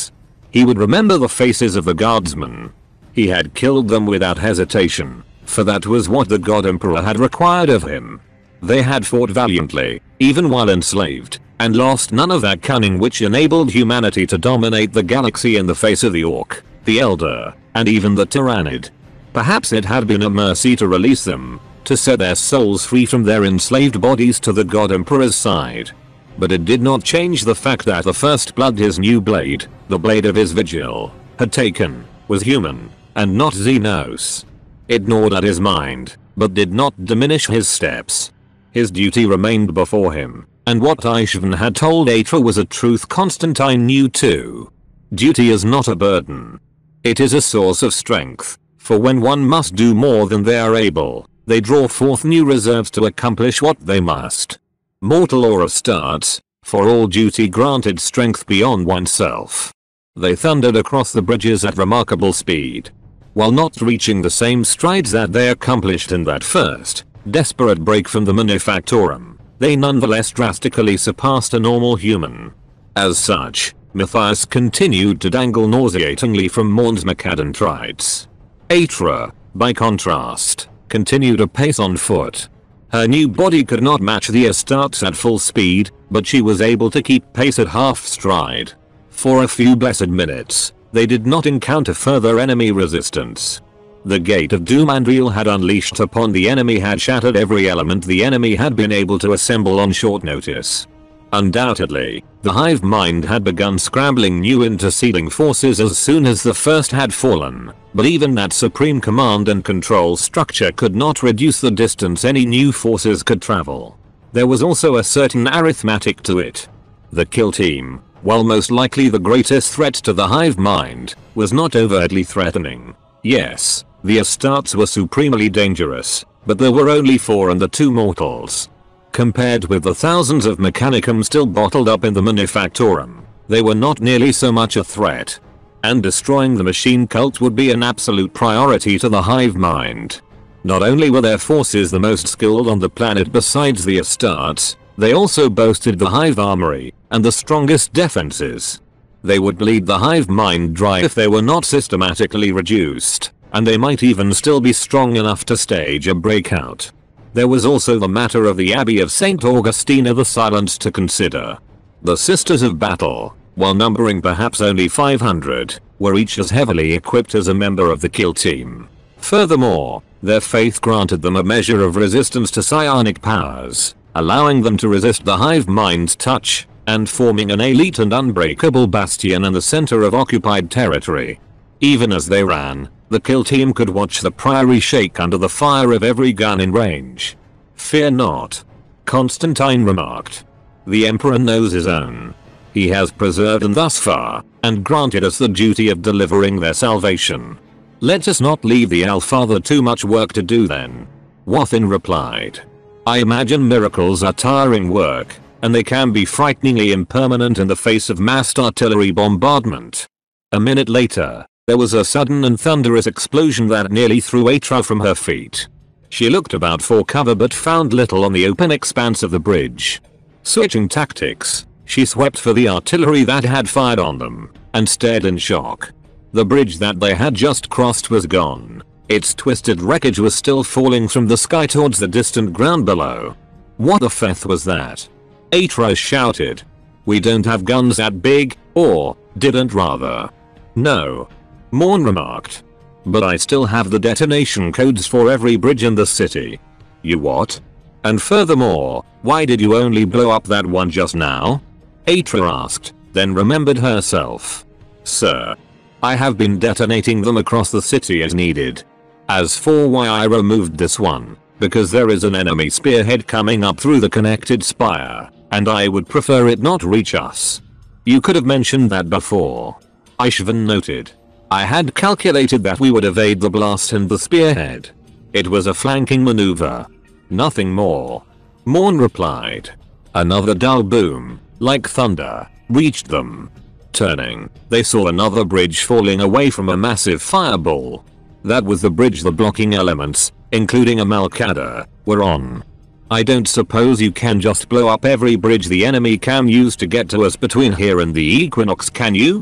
He would remember the faces of the guardsmen. He had killed them without hesitation, for that was what the God Emperor had required of him. They had fought valiantly, even while enslaved, and lost none of that cunning which enabled humanity to dominate the galaxy in the face of the Orc, the Elder, and even the Tyrannid. Perhaps it had been a mercy to release them, to set their souls free from their enslaved bodies to the God Emperor's side. But it did not change the fact that the first blood his new blade, the blade of his vigil, had taken, was human, and not Xenos. It gnawed at his mind, but did not diminish his steps. His duty remained before him, and what Ishvan had told Atra was a truth Constantine knew too. Duty is not a burden. It is a source of strength, for when one must do more than they are able, they draw forth new reserves to accomplish what they must. Mortal or Astartes, for all duty granted strength beyond oneself. They thundered across the bridges at remarkable speed. While not reaching the same strides that they accomplished in that first, desperate break from the Manufactorum, they nonetheless drastically surpassed a normal human. As such, Matthias continued to dangle nauseatingly from Morn's macadam trides. Atra, by contrast, continued apace on foot. Her new body could not match the Astartes at full speed, but she was able to keep pace at half stride. For a few blessed minutes, they did not encounter further enemy resistance. The Gate of Doom Andriel had unleashed upon the enemy had shattered every element the enemy had been able to assemble on short notice. Undoubtedly, the hive mind had begun scrambling new interceding forces as soon as the first had fallen, but even that supreme command and control structure could not reduce the distance any new forces could travel. There was also a certain arithmetic to it. The kill team, while most likely the greatest threat to the hive mind, was not overtly threatening. Yes, the Astartes were supremely dangerous, but there were only four and the two mortals. Compared with the thousands of Mechanicum still bottled up in the Manufactorum, they were not nearly so much a threat. And destroying the machine cult would be an absolute priority to the hive mind. Not only were their forces the most skilled on the planet besides the Astartes, they also boasted the hive armory, and the strongest defenses. They would bleed the hive mind dry if they were not systematically reduced, and they might even still be strong enough to stage a breakout. There was also the matter of the Abbey of Saint Augustina the Silent to consider. The Sisters of Battle, while numbering perhaps only five hundred, were each as heavily equipped as a member of the kill team. Furthermore, their faith granted them a measure of resistance to psionic powers, allowing them to resist the hive mind's touch, and forming an elite and unbreakable bastion in the center of occupied territory. Even as they ran, the kill team could watch the priory shake under the fire of every gun in range. "Fear not," Constantine remarked. "The Emperor knows his own. He has preserved them thus far, and granted us the duty of delivering their salvation. Let us not leave the Allfather too much work to do then." Wathin replied. "I imagine miracles are tiring work, and they can be frighteningly impermanent in the face of massed artillery bombardment." A minute later, there was a sudden and thunderous explosion that nearly threw Atra from her feet. She looked about for cover but found little on the open expanse of the bridge. Switching tactics, she swept for the artillery that had fired on them, and stared in shock. The bridge that they had just crossed was gone. Its twisted wreckage was still falling from the sky towards the distant ground below. "What the feth was that?" Atra shouted. "We don't have guns that big, or, didn't rather." "No," Morn remarked. "But I still have the detonation codes for every bridge in the city." "You what? And furthermore, why did you only blow up that one just now?" Atra asked, then remembered herself. "Sir, I have been detonating them across the city as needed. As for why I removed this one, because there is an enemy spearhead coming up through the connected spire, and I would prefer it not reach us." "You could have mentioned that before," Ishvan noted. "I had calculated that we would evade the blast and the spearhead. It was a flanking maneuver. Nothing more." Morn replied. Another dull boom, like thunder, reached them. Turning, they saw another bridge falling away from a massive fireball. That was the bridge the blocking elements, including a Malkador, were on. "I don't suppose you can just blow up every bridge the enemy can use to get to us between here and the Equinox, can you?"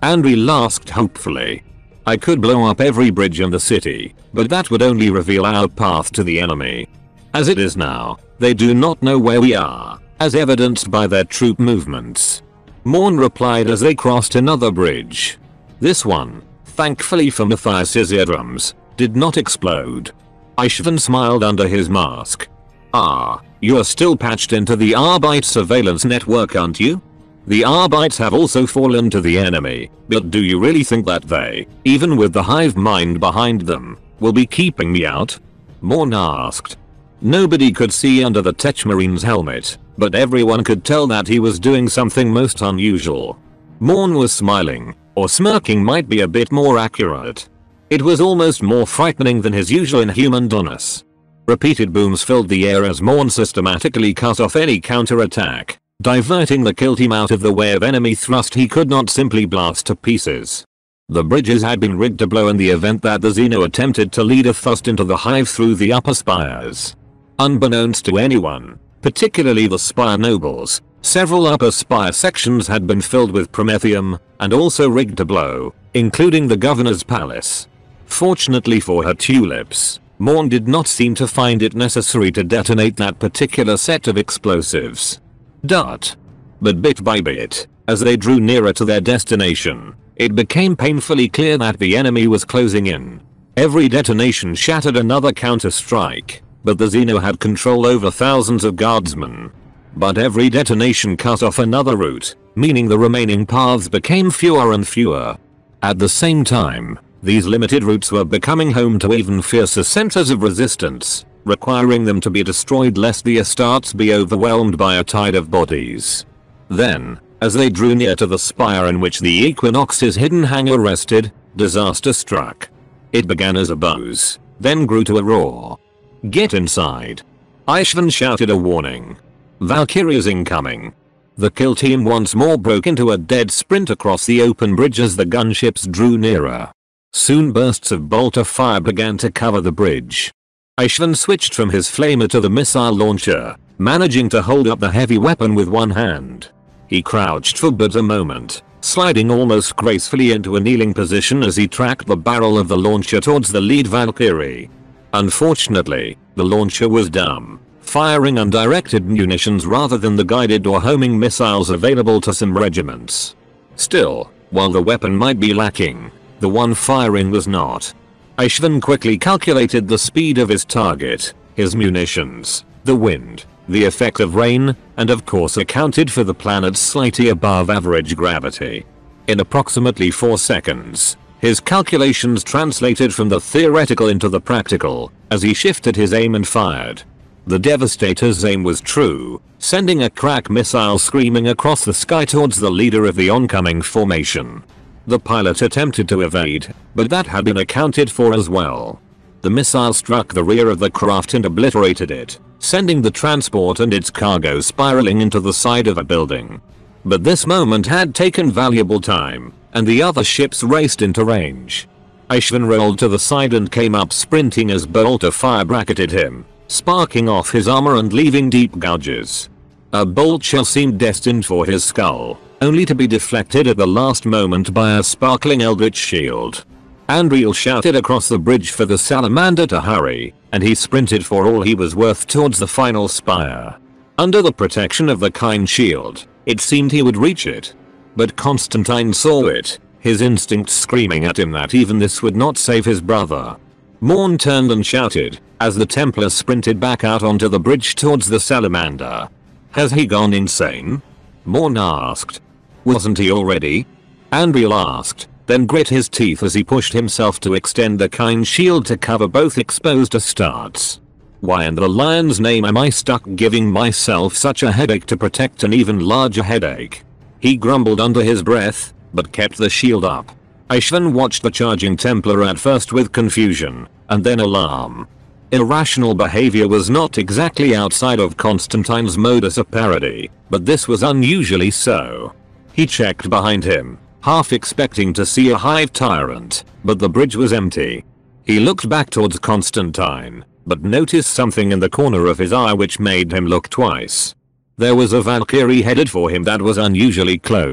Andri laughed hopefully. I could blow up every bridge in the city, but that would only reveal our path to the enemy. As it is now, they do not know where we are, as evidenced by their troop movements. Morn replied as they crossed another bridge. This one, thankfully for Matthias's eardrums, did not explode. Ishvan smiled under his mask. Ah, you're still patched into the Arbite surveillance network, aren't you? The Arbites have also fallen to the enemy, but do you really think that they, even with the hive mind behind them, will be keeping me out? Morn asked. Nobody could see under the Techmarine's helmet, but everyone could tell that he was doing something most unusual. Morn was smiling, or smirking might be a bit more accurate. It was almost more frightening than his usual inhuman donus. Repeated booms filled the air as Morn systematically cut off any counterattack, diverting the kill team out of the way of enemy thrust he could not simply blast to pieces. The bridges had been rigged to blow in the event that the Xeno attempted to lead a thrust into the hive through the upper spires. Unbeknownst to anyone, particularly the spire nobles, several upper spire sections had been filled with promethium, and also rigged to blow, including the governor's palace. Fortunately for her tulips, Morn did not seem to find it necessary to detonate that particular set of explosives. Dot. But bit by bit, as they drew nearer to their destination, it became painfully clear that the enemy was closing in. Every detonation shattered another counter-strike, but the Xeno had control over thousands of guardsmen. But every detonation cut off another route, meaning the remaining paths became fewer and fewer. At the same time, these limited routes were becoming home to even fiercer centers of resistance, requiring them to be destroyed lest the Astartes be overwhelmed by a tide of bodies. Then, as they drew near to the spire in which the Equinox's hidden hangar rested, disaster struck. It began as a buzz, then grew to a roar. Get inside. Ishvan shouted a warning. Valkyria's incoming. The kill team once more broke into a dead sprint across the open bridge as the gunships drew nearer. Soon bursts of bolter fire began to cover the bridge. Ishvan switched from his flamer to the missile launcher, managing to hold up the heavy weapon with one hand. He crouched for but a moment, sliding almost gracefully into a kneeling position as he tracked the barrel of the launcher towards the lead Valkyrie. Unfortunately, the launcher was dumb, firing undirected munitions rather than the guided or homing missiles available to some regiments. Still, while the weapon might be lacking, the one firing was not. Ishvan quickly calculated the speed of his target, his munitions, the wind, the effect of rain, and of course accounted for the planet's slightly above average gravity. In approximately four seconds, his calculations translated from the theoretical into the practical, as he shifted his aim and fired. The Devastator's aim was true, sending a crack missile screaming across the sky towards the leader of the oncoming formation. The pilot attempted to evade, but that had been accounted for as well. The missile struck the rear of the craft and obliterated it, sending the transport and its cargo spiraling into the side of a building. But this moment had taken valuable time, and the other ships raced into range. Ishvan rolled to the side and came up sprinting as bolter fire bracketed him, sparking off his armor and leaving deep gouges. A bolt shell seemed destined for his skull, only to be deflected at the last moment by a sparkling eldritch shield. Andriel shouted across the bridge for the salamander to hurry, and he sprinted for all he was worth towards the final spire. Under the protection of the kind shield, it seemed he would reach it. But Constantine saw it, his instincts screaming at him that even this would not save his brother. Morn turned and shouted, as the Templar sprinted back out onto the bridge towards the salamander. Has he gone insane? Morn asked. Wasn't he already? Andriel asked, then grit his teeth as he pushed himself to extend the kind shield to cover both exposed Astartes. Why in the lion's name am I stuck giving myself such a headache to protect an even larger headache? He grumbled under his breath, but kept the shield up. Ishvan watched the charging Templar at first with confusion, and then alarm. Irrational behavior was not exactly outside of Constantine's modus operandi, but this was unusually so. He checked behind him, half expecting to see a hive tyrant, but the bridge was empty. He looked back towards Constantine, but noticed something in the corner of his eye which made him look twice. There was a Valkyrie headed for him that was unusually close,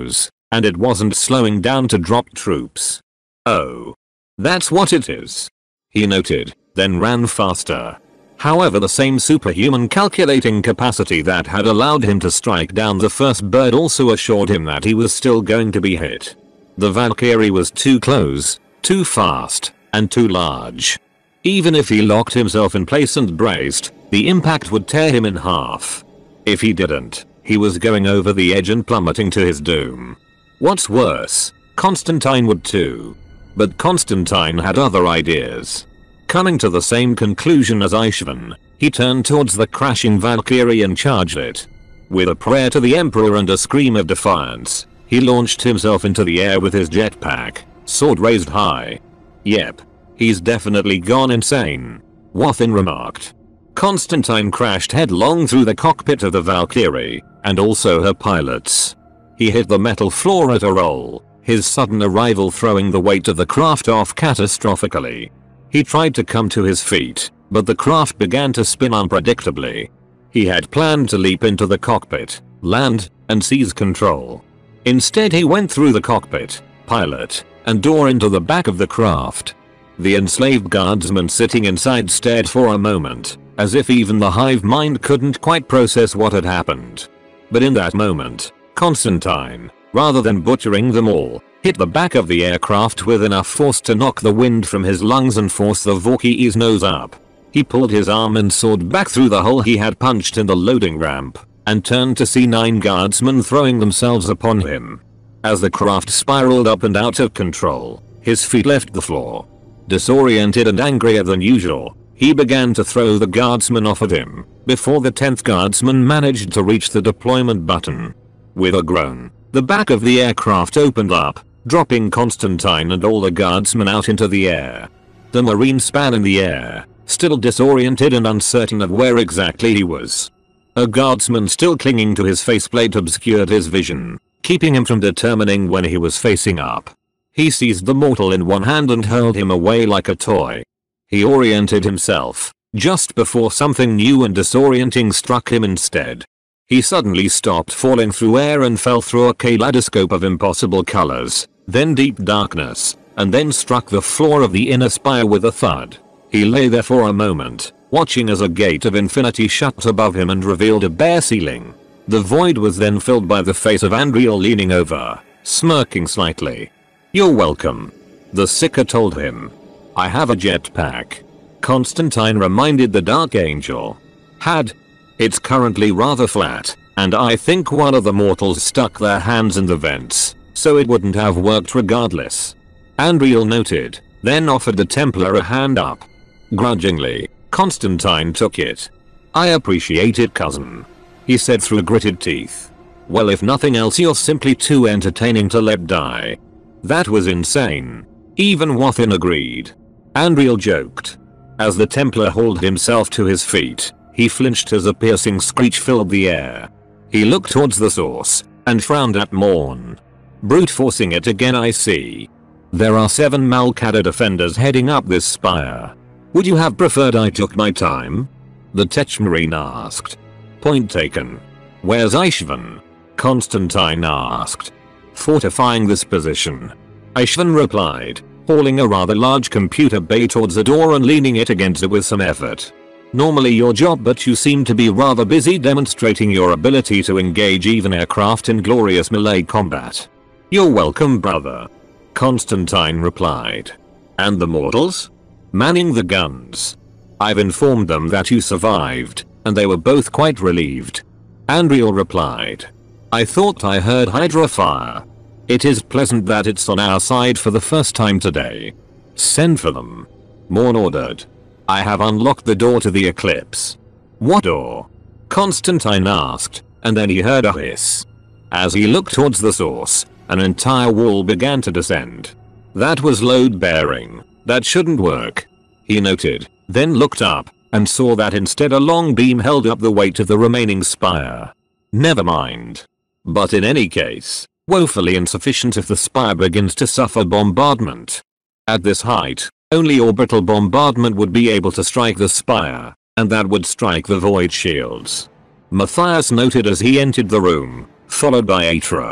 and it wasn't slowing down to drop troops. Oh. That's what it is, he noted, then ran faster. However, the same superhuman calculating capacity that had allowed him to strike down the first bird also assured him that he was still going to be hit. The Valkyrie was too close, too fast, and too large. Even if he locked himself in place and braced, the impact would tear him in half. If he didn't, he was going over the edge and plummeting to his doom. What's worse, Constantine would too. But Constantine had other ideas. Coming to the same conclusion as Ishvan, he turned towards the crashing Valkyrie and charged it. With a prayer to the Emperor and a scream of defiance, he launched himself into the air with his jetpack, sword raised high. Yep. He's definitely gone insane, Wathin remarked. Constantine crashed headlong through the cockpit of the Valkyrie, and also her pilots. He hit the metal floor at a roll, his sudden arrival throwing the weight of the craft off catastrophically. He tried to come to his feet, but the craft began to spin unpredictably. He had planned to leap into the cockpit, land, and seize control. Instead, he went through the cockpit, pilot, and door into the back of the craft. The enslaved guardsman sitting inside stared for a moment, as if even the hive mind couldn't quite process what had happened. But in that moment, Constantine, rather than butchering them all, hit the back of the aircraft with enough force to knock the wind from his lungs and force the Valkyrie's nose up. He pulled his arm and sword back through the hole he had punched in the loading ramp, and turned to see nine guardsmen throwing themselves upon him. As the craft spiraled up and out of control, his feet left the floor. Disoriented and angrier than usual, he began to throw the guardsmen off of him, before the tenth guardsman managed to reach the deployment button. With a groan, the back of the aircraft opened up, dropping Constantine and all the guardsmen out into the air. The Marine span in the air, still disoriented and uncertain of where exactly he was. A guardsman still clinging to his faceplate obscured his vision, keeping him from determining when he was facing up. He seized the mortal in one hand and hurled him away like a toy. He oriented himself, just before something new and disorienting struck him instead. He suddenly stopped falling through air and fell through a kaleidoscope of impossible colors, then deep darkness, and then struck the floor of the inner spire with a thud. He lay there for a moment, watching as a gate of infinity shut above him and revealed a bare ceiling. The void was then filled by the face of Andriel leaning over, smirking slightly. "You're welcome," the Seeker told him. "I have a jetpack," Constantine reminded the Dark Angel. Had. It's currently rather flat, and I think one of the mortals stuck their hands in the vents, so it wouldn't have worked regardless. Andriel noted, then offered the Templar a hand up. Grudgingly, Constantine took it. "I appreciate it, cousin," he said through gritted teeth. "Well, if nothing else, you're simply too entertaining to let die." That was insane. Even Wathin agreed. Andriel joked. As the Templar hauled himself to his feet, he flinched as a piercing screech filled the air. He looked towards the source, and frowned at Morn. "Brute forcing it again, I see. There are seven Malkador defenders heading up this spire. Would you have preferred I took my time?" the Techmarine asked. "Point taken. Where's Ishvan?" Constantine asked. "Fortifying this position," Ishvan replied, hauling a rather large computer bay towards the door and leaning it against it with some effort. "Normally your job, but you seem to be rather busy demonstrating your ability to engage even aircraft in glorious melee combat." "You're welcome, brother," Constantine replied. "And the mortals?" "Manning the guns. I've informed them that you survived, and they were both quite relieved," Andriel replied. "I thought I heard Hydra fire. It is pleasant that it's on our side for the first time today. Send for them," Morn ordered. "I have unlocked the door to the Eclipse." "What door?" Constantine asked, and then he heard a hiss. As he looked towards the source, an entire wall began to descend. "That was load bearing. That shouldn't work," he noted, then looked up, and saw that instead a long beam held up the weight of the remaining spire. Never mind. But in any case, woefully insufficient if the spire begins to suffer bombardment. At this height, only orbital bombardment would be able to strike the spire, and that would strike the void shields. Matthias noted as he entered the room, followed by Atra.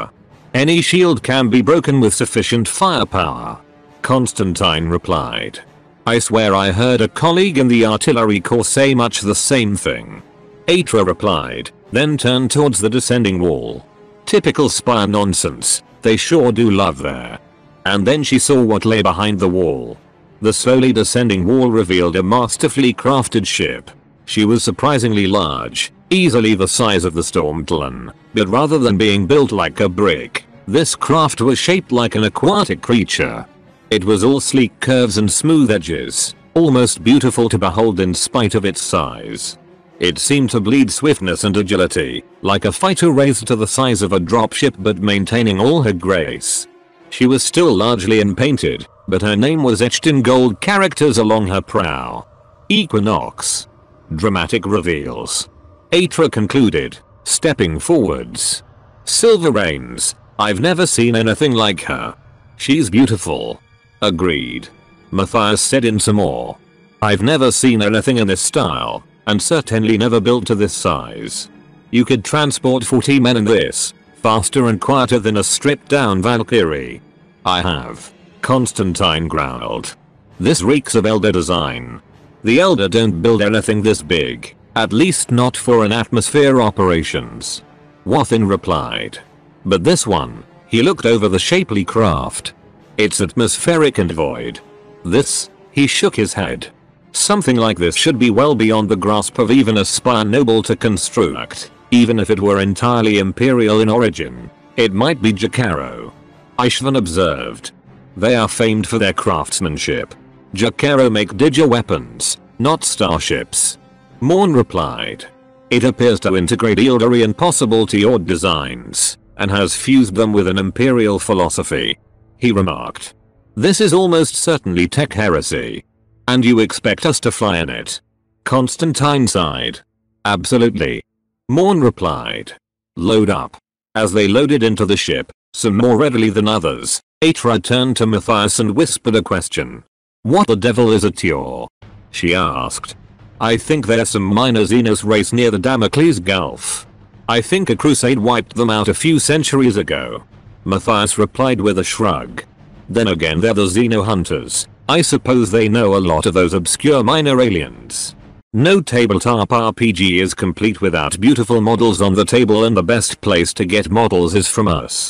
Any shield can be broken with sufficient firepower. Constantine replied. I swear I heard a colleague in the artillery corps say much the same thing. Atra replied, then turned towards the descending wall. Typical spy nonsense, they sure do love there. And then she saw what lay behind the wall. The slowly descending wall revealed a masterfully crafted ship. She was surprisingly large, easily the size of the Stormtalon, but rather than being built like a brick, this craft was shaped like an aquatic creature. It was all sleek curves and smooth edges, almost beautiful to behold in spite of its size. It seemed to bleed swiftness and agility, like a fighter raised to the size of a dropship but maintaining all her grace. She was still largely unpainted, but her name was etched in gold characters along her prow. Equinox. Dramatic reveals. Atra concluded, stepping forwards. Silver Rains, I've never seen anything like her. She's beautiful. Agreed. Matthias said in some awe. I've never seen anything in this style, and certainly never built to this size. You could transport forty men in this, faster and quieter than a stripped down Valkyrie. I have. Constantine growled. This reeks of Elder design. The Elder don't build anything this big, at least not for an atmosphere operations. Wathin replied. But this one, he looked over the shapely craft. It's atmospheric and void. This, he shook his head. Something like this should be well beyond the grasp of even a spire noble to construct, even if it were entirely imperial in origin. It might be Jakaro. Ishvan observed. They are famed for their craftsmanship. Jakaro make digi weapons, not starships. Morn replied. It appears to integrate Eldari possible to your designs, and has fused them with an imperial philosophy. He remarked. This is almost certainly tech heresy. And you expect us to fly in it? Constantine sighed. Absolutely. Morn replied. Load up. As they loaded into the ship, some more readily than others, Atra turned to Matthias and whispered a question. What the devil is a Tior? She asked. I think they're some minor Xenos race near the Damocles Gulf. I think a crusade wiped them out a few centuries ago. Matthias replied with a shrug. Then again they're the Xeno hunters. I suppose they know a lot of those obscure minor aliens. No tabletop R P G is complete without beautiful models on the table, and the best place to get models is from us.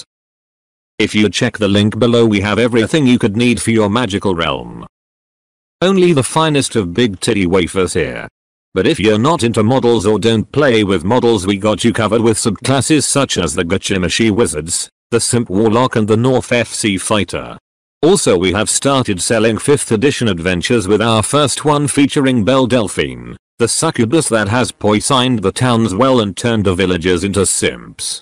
If you check the link below, we have everything you could need for your magical realm. Only the finest of big titty wafers here. But if you're not into models or don't play with models, we got you covered with subclasses such as the Gachimishi Wizards, the Simp Warlock and the North F C Fighter. Also, we have started selling fifth edition adventures, with our first one featuring Belle Delphine, the succubus that has poisoned the towns well and turned the villagers into simps.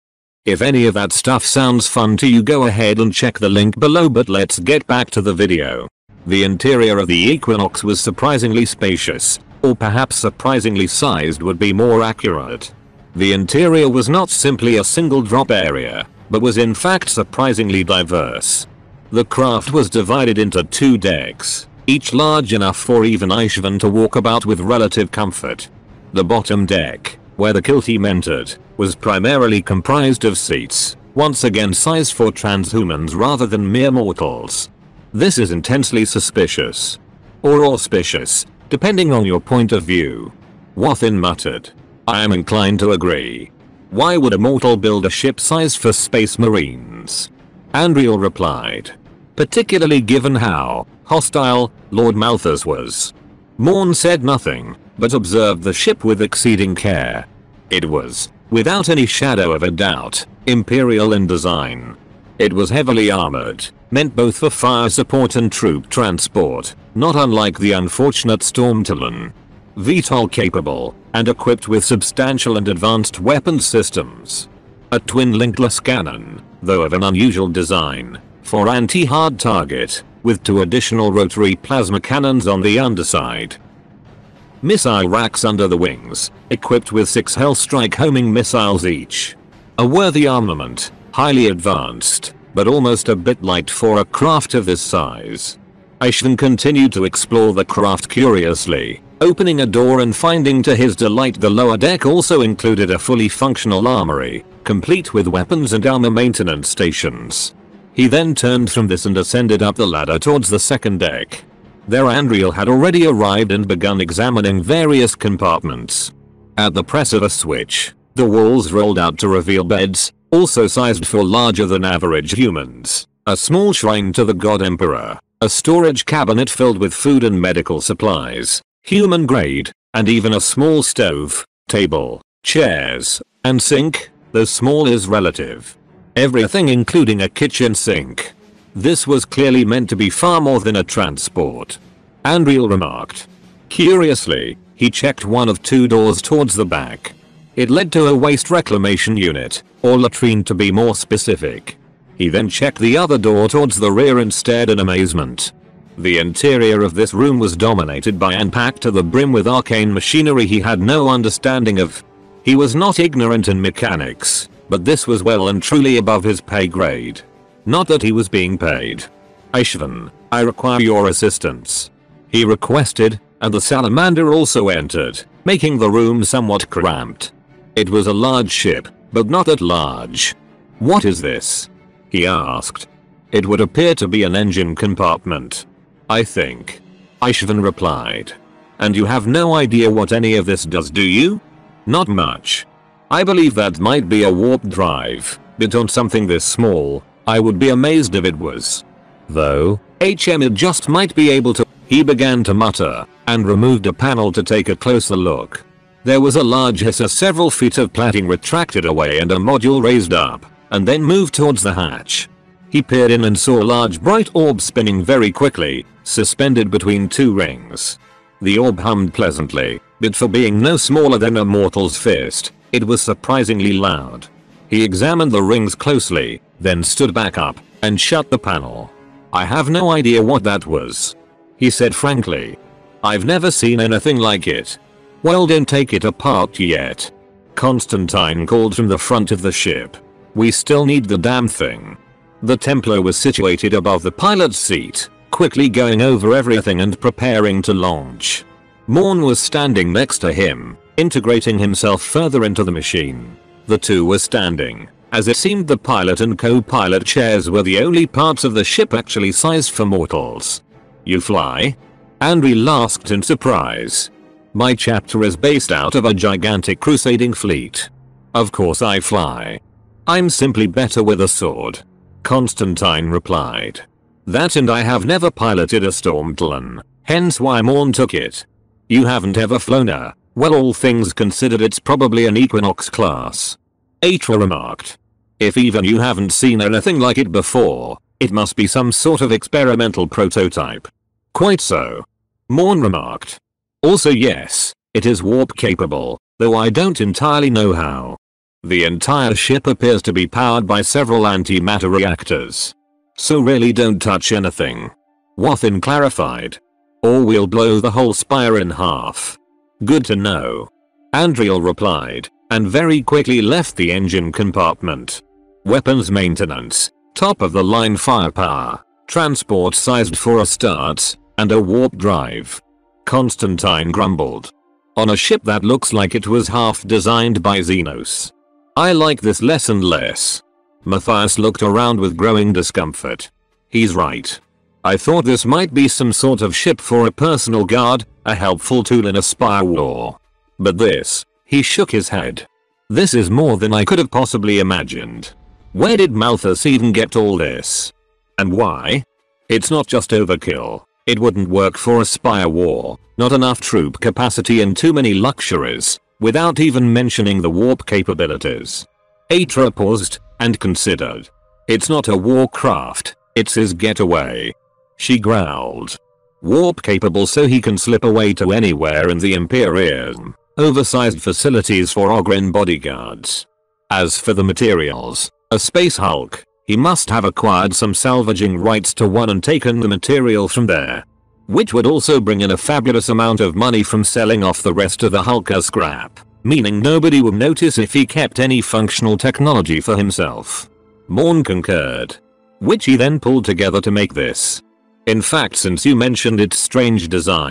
If any of that stuff sounds fun to you, go ahead and check the link below, but let's get back to the video. The interior of the Equinox was surprisingly spacious, or perhaps surprisingly sized would be more accurate. The interior was not simply a single drop area, but was in fact surprisingly diverse. The craft was divided into two decks, each large enough for even Ishvan to walk about with relative comfort. The bottom deck, where the kill team entered, was primarily comprised of seats, once again sized for transhumans rather than mere mortals. This is intensely suspicious. Or auspicious, depending on your point of view. Wathin muttered. I am inclined to agree. Why would a mortal build a ship sized for space marines? Andriel replied. Particularly given how hostile Lord Malthus was. Morn said nothing, but observed the ship with exceeding care. It was, without any shadow of a doubt, imperial in design. It was heavily armored, meant both for fire support and troop transport, not unlike the unfortunate Stormtalon. V TOL capable, and equipped with substantial and advanced weapons systems. A twin linkless cannon, though of an unusual design, for anti-hard target, with two additional rotary plasma cannons on the underside. Missile racks under the wings, equipped with six Hellstrike homing missiles each. A worthy armament, highly advanced, but almost a bit light for a craft of this size. Ishvan continued to explore the craft curiously, opening a door and finding to his delight the lower deck also included a fully functional armory, complete with weapons and armor maintenance stations. He then turned from this and ascended up the ladder towards the second deck. There Andriel had already arrived and begun examining various compartments. At the press of a switch, the walls rolled out to reveal beds, also sized for larger than average humans, a small shrine to the god emperor, a storage cabinet filled with food and medical supplies, human grade, and even a small stove, table, chairs, and sink, though small is relative. Everything including a kitchen sink. This was clearly meant to be far more than a transport. Andriel remarked. Curiously, he checked one of two doors towards the back. It led to a waste reclamation unit, or latrine to be more specific. He then checked the other door towards the rear and stared in amazement. The interior of this room was dominated by and packed to the brim with arcane machinery he had no understanding of. He was not ignorant in mechanics, but this was well and truly above his pay grade. Not that he was being paid. Ishvan, I require your assistance, he requested, and the salamander also entered, making the room somewhat cramped. It was a large ship, but not that large. What is this? He asked. It would appear to be an engine compartment, I think, Ishvan replied. And you have no idea what any of this does, do you? Not much. I believe that might be a warp drive, but on something this small, I would be amazed if it was. Though, H M it just might be able to. He began to mutter, and removed a panel to take a closer look. There was a large hiss as several feet of plating retracted away and a module raised up, and then moved towards the hatch. He peered in and saw a large bright orb spinning very quickly, suspended between two rings. The orb hummed pleasantly, but for being no smaller than a mortal's fist, it was surprisingly loud. He examined the rings closely, then stood back up, and shut the panel. I have no idea what that was, he said frankly. I've never seen anything like it. Well, don't take it apart yet, Constantine called from the front of the ship. We still need the damn thing. The Templar was situated above the pilot's seat, quickly going over everything and preparing to launch. Morn was standing next to him, integrating himself further into the machine. The two were standing, as it seemed the pilot and co-pilot chairs were the only parts of the ship actually sized for mortals. You fly? Andriel asked in surprise. My chapter is based out of a gigantic crusading fleet. Of course I fly. I'm simply better with a sword, Constantine replied. That and I have never piloted a Stormtalon, hence why Morn took it. You haven't ever flown a, well, all things considered it's probably an Equinox class, Atra remarked. If even you haven't seen anything like it before, it must be some sort of experimental prototype. Quite so, Morn remarked. Also yes, it is warp capable, though I don't entirely know how. The entire ship appears to be powered by several antimatter reactors. So really don't touch anything, Wathin clarified, or we'll blow the whole spire in half. Good to know, Andriel replied, and very quickly left the engine compartment. Weapons maintenance, top of the line firepower, transport sized for a start, and a warp drive, Constantine grumbled. On a ship that looks like it was half designed by Xenos. I like this less and less. Matthias looked around with growing discomfort. He's right. I thought this might be some sort of ship for a personal guard, a helpful tool in a spire war. But this, he shook his head. This is more than I could have possibly imagined. Where did Malthus even get all this? And why? It's not just overkill. It wouldn't work for a spire war, not enough troop capacity and too many luxuries, without even mentioning the warp capabilities. Atra paused, and considered. It's not a warcraft, it's his getaway. She growled. Warp capable so he can slip away to anywhere in the Imperium. Oversized facilities for Ogryn bodyguards. As for the materials, a space hulk, he must have acquired some salvaging rights to one and taken the material from there. Which would also bring in a fabulous amount of money from selling off the rest of the hulk as scrap, meaning nobody would notice if he kept any functional technology for himself. Morn concurred. Which he then pulled together to make this. In fact, since you mentioned its strange design,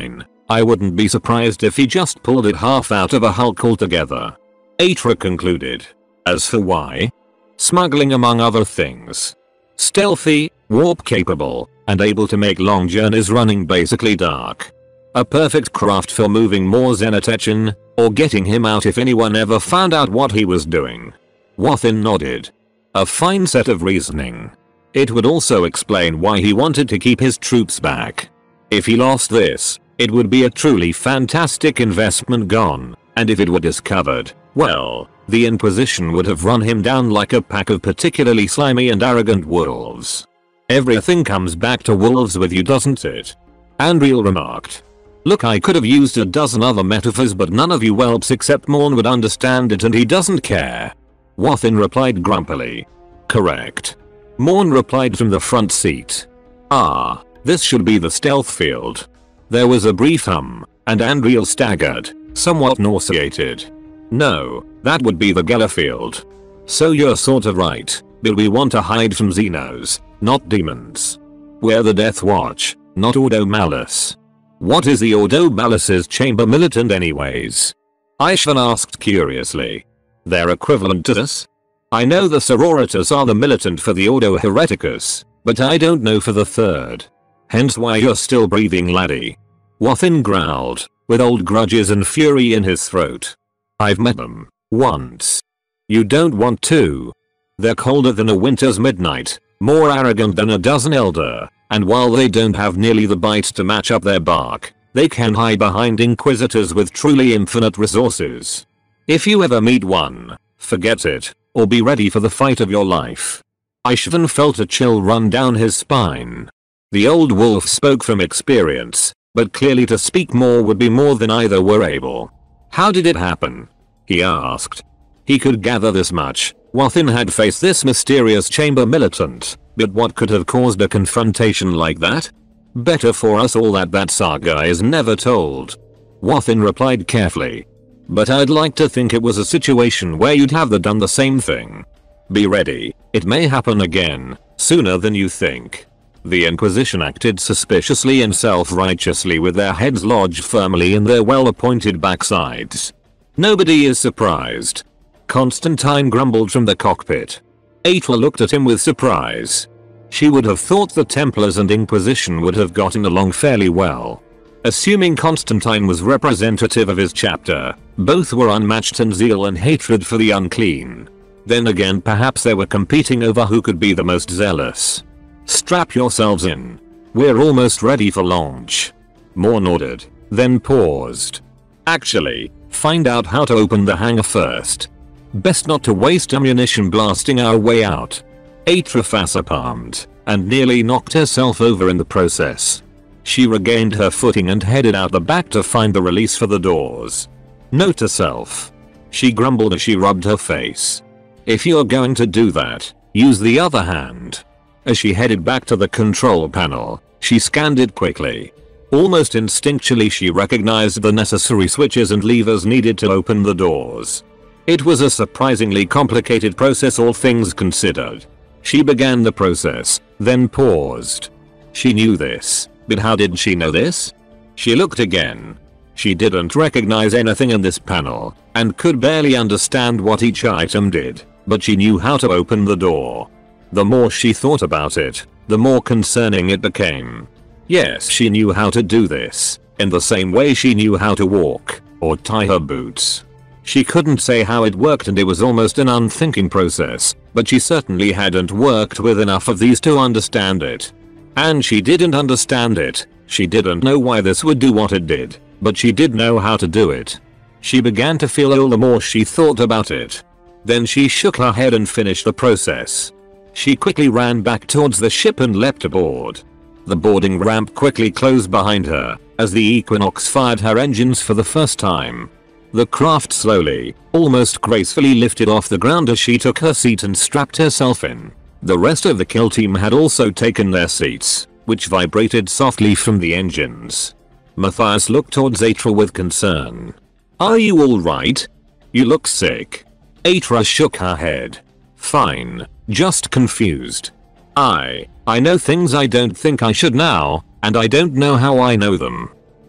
I wouldn't be surprised if he just pulled it half out of a hulk altogether. Atra concluded. As for why? Smuggling among other things. Stealthy, warp capable, and able to make long journeys running basically dark. A perfect craft for moving more Xenotechan, or getting him out if anyone ever found out what he was doing. Wathin nodded. A fine set of reasoning. It would also explain why he wanted to keep his troops back. If he lost this, it would be a truly fantastic investment gone, and if it were discovered, well, the Inquisition would have run him down like a pack of particularly slimy and arrogant wolves. Everything comes back to wolves with you, doesn't it? Andriel remarked. Look, I could have used a dozen other metaphors, but none of you whelps except Morn would understand it, and he doesn't care. Wathin replied grumpily. Correct. Morn replied from the front seat. Ah, this should be the stealth field. There was a brief hum, and Andriel staggered, somewhat nauseated. No, that would be the Geller field. So you're sorta right, but we want to hide from Xenos, not demons. We're the Death Watch, not Ordo Malus. What is the Ordo Malus's chamber militant anyways? Ishvan asked curiously. Their equivalent to us? I know the Sororitas are the militant for the Ordo Hereticus, but I don't know for the third. Hence why you're still breathing, laddie. Wathin growled, with old grudges and fury in his throat. I've met them, once. You don't want to. They're colder than a winter's midnight, more arrogant than a dozen elder, and while they don't have nearly the bite to match up their bark, they can hide behind inquisitors with truly infinite resources. If you ever meet one, forget it, or be ready for the fight of your life. Ishvan felt a chill run down his spine. The old wolf spoke from experience, but clearly to speak more would be more than either were able. How did it happen? He asked. He could gather this much. Wathin had faced this mysterious chamber militant, but what could have caused a confrontation like that? Better for us all that that saga is never told. Wathin replied carefully. But I'd like to think it was a situation where you'd have the done the same thing. Be ready, it may happen again, sooner than you think. The Inquisition acted suspiciously and self-righteously with their heads lodged firmly in their well-appointed backsides. Nobody is surprised. Constantine grumbled from the cockpit. Atra looked at him with surprise. She would have thought the Templars and Inquisition would have gotten along fairly well. Assuming Constantine was representative of his chapter, both were unmatched in zeal and hatred for the unclean. Then again, perhaps they were competing over who could be the most zealous. Strap yourselves in. We're almost ready for launch. Morn nodded, then paused. Actually, find out how to open the hangar first. Best not to waste ammunition blasting our way out. Atra facepalmed, and nearly knocked herself over in the process. She regained her footing and headed out the back to find the release for the doors. Note to self. She grumbled as she rubbed her face. If you're going to do that, use the other hand. As she headed back to the control panel, she scanned it quickly. Almost instinctually she recognized the necessary switches and levers needed to open the doors. It was a surprisingly complicated process, all things considered. She began the process, then paused. She knew this, but how did she know this? She looked again. She didn't recognize anything in this panel, and could barely understand what each item did, but she knew how to open the door. The more she thought about it, the more concerning it became. Yes, she knew how to do this, in the same way she knew how to walk, or tie her boots. She couldn't say how it worked, and it was almost an unthinking process, but she certainly hadn't worked with enough of these to understand it. And she didn't understand it. She didn't know why this would do what it did, but she did know how to do it. She began to feel ill the more she thought about it. Then she shook her head and finished the process. She quickly ran back towards the ship and leapt aboard. The boarding ramp quickly closed behind her, as the Equinox fired her engines for the first time. The craft slowly, almost gracefully lifted off the ground as she took her seat and strapped herself in. The rest of the kill team had also taken their seats, which vibrated softly from the engines. Matthias looked towards Atra with concern. Are you alright? You look sick. Atra shook her head. Fine, just confused. I, I know things I don't think I should now, and I don't know how I know them.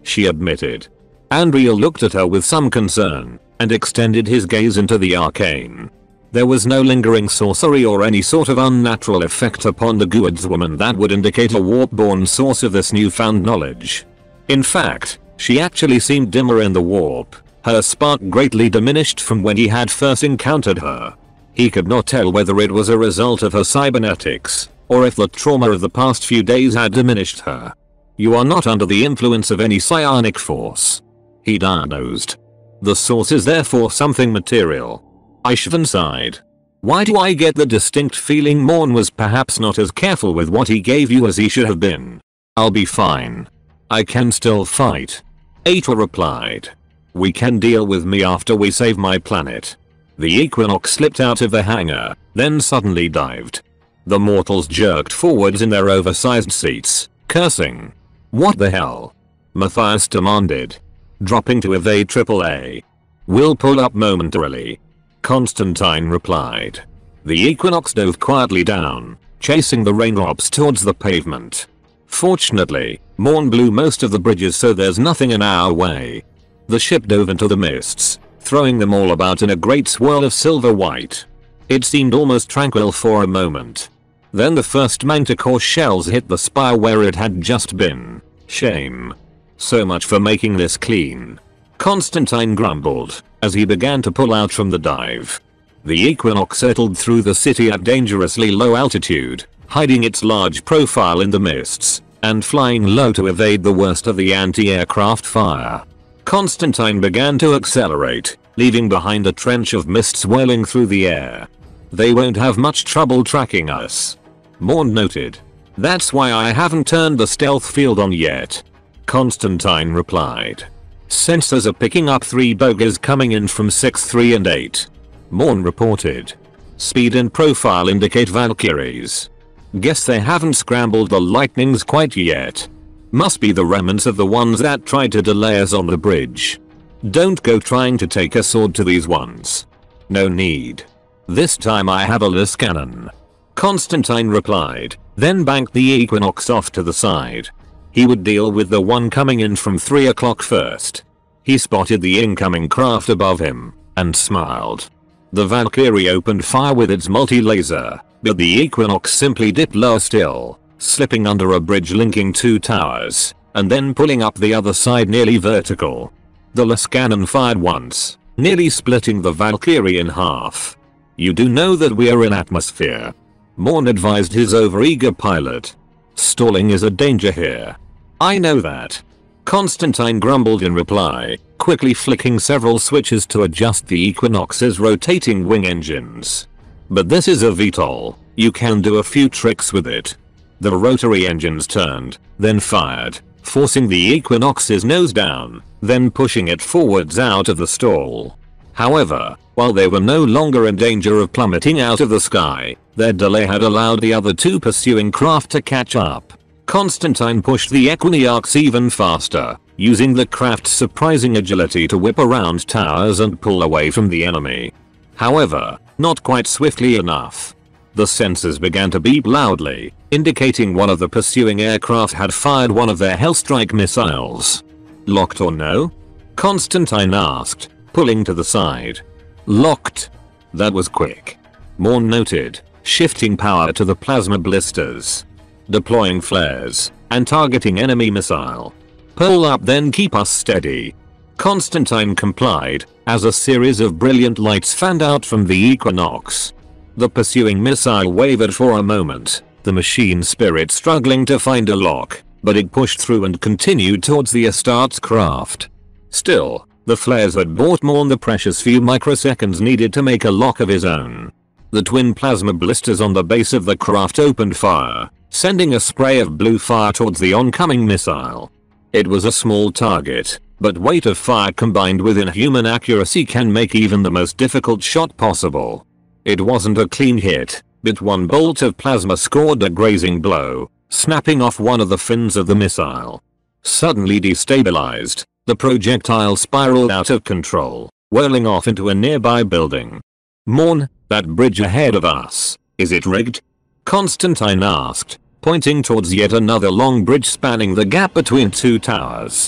she admitted. Andriel looked at her with some concern and extended his gaze into the arcane. There was no lingering sorcery or any sort of unnatural effect upon the Guardswoman that would indicate a warp-born source of this newfound knowledge. In fact, she actually seemed dimmer in the warp, her spark greatly diminished from when he had first encountered her. He could not tell whether it was a result of her cybernetics, or if the trauma of the past few days had diminished her. You are not under the influence of any psionic force, he diagnosed. The source is therefore something material. Ishvan sighed. Why do I get the distinct feeling Morn was perhaps not as careful with what he gave you as he should have been? I'll be fine. I can still fight. Aether replied. We can deal with me after we save my planet. The Equinox slipped out of the hangar, then suddenly dived. The mortals jerked forwards in their oversized seats, cursing. What the hell? Matthias demanded. Dropping to evade triple A. We'll pull up momentarily. Constantine replied. The Equinox dove quietly down, chasing the raindrops towards the pavement. Fortunately, Morn blew most of the bridges so there's nothing in our way. The ship dove into the mists, throwing them all about in a great swirl of silver white. It seemed almost tranquil for a moment. Then the first manticore shells hit the spire where it had just been. Shame. So much for making this clean. Constantine grumbled as he began to pull out from the dive. The Equinox settled through the city at dangerously low altitude, hiding its large profile in the mists, and flying low to evade the worst of the anti-aircraft fire. Constantine began to accelerate, leaving behind a trench of mist swirling through the air. They won't have much trouble tracking us, Morn noted. That's why I haven't turned the stealth field on yet, Constantine replied. Sensors are picking up three bogies coming in from six, three and eight. Morn reported. Speed and profile indicate Valkyries. Guess they haven't scrambled the lightnings quite yet. Must be the remnants of the ones that tried to delay us on the bridge. Don't go trying to take a sword to these ones. No need. This time I have a laser cannon, Constantine replied, then banked the Equinox off to the side. He would deal with the one coming in from three o'clock first. He spotted the incoming craft above him, and smiled. The Valkyrie opened fire with its multi-laser, but the Equinox simply dipped lower still, slipping under a bridge linking two towers, and then pulling up the other side nearly vertical. The laser cannon fired once, nearly splitting the Valkyrie in half. You do know that we are in atmosphere, Morn advised his overeager pilot. Stalling is a danger here. I know that, Constantine grumbled in reply, quickly flicking several switches to adjust the Equinox's rotating wing engines. But this is a V TOL, you can do a few tricks with it. The rotary engines turned, then fired, forcing the Equinox's nose down, then pushing it forwards out of the stall. However, while they were no longer in danger of plummeting out of the sky, their delay had allowed the other two pursuing craft to catch up. Constantine pushed the Equinox even faster, using the craft's surprising agility to whip around towers and pull away from the enemy. However, not quite swiftly enough. The sensors began to beep loudly, indicating one of the pursuing aircraft had fired one of their Hellstrike missiles. Locked or no? Constantine asked, pulling to the side. Locked. That was quick, Morn noted, shifting power to the plasma blisters. Deploying flares, and targeting enemy missile. Pull up then keep us steady. Constantine complied, as a series of brilliant lights fanned out from the Equinox. The pursuing missile wavered for a moment, the machine spirit struggling to find a lock, but it pushed through and continued towards the Astartes craft. Still, the flares had bought Morn the precious few microseconds needed to make a lock of his own. The twin plasma blisters on the base of the craft opened fire, sending a spray of blue fire towards the oncoming missile. It was a small target, but weight of fire combined with inhuman accuracy can make even the most difficult shot possible. It wasn't a clean hit, but one bolt of plasma scored a grazing blow, snapping off one of the fins of the missile. Suddenly destabilized, the projectile spiraled out of control, whirling off into a nearby building. Morn, that bridge ahead of us, is it rigged? Constantine asked, pointing towards yet another long bridge spanning the gap between two towers.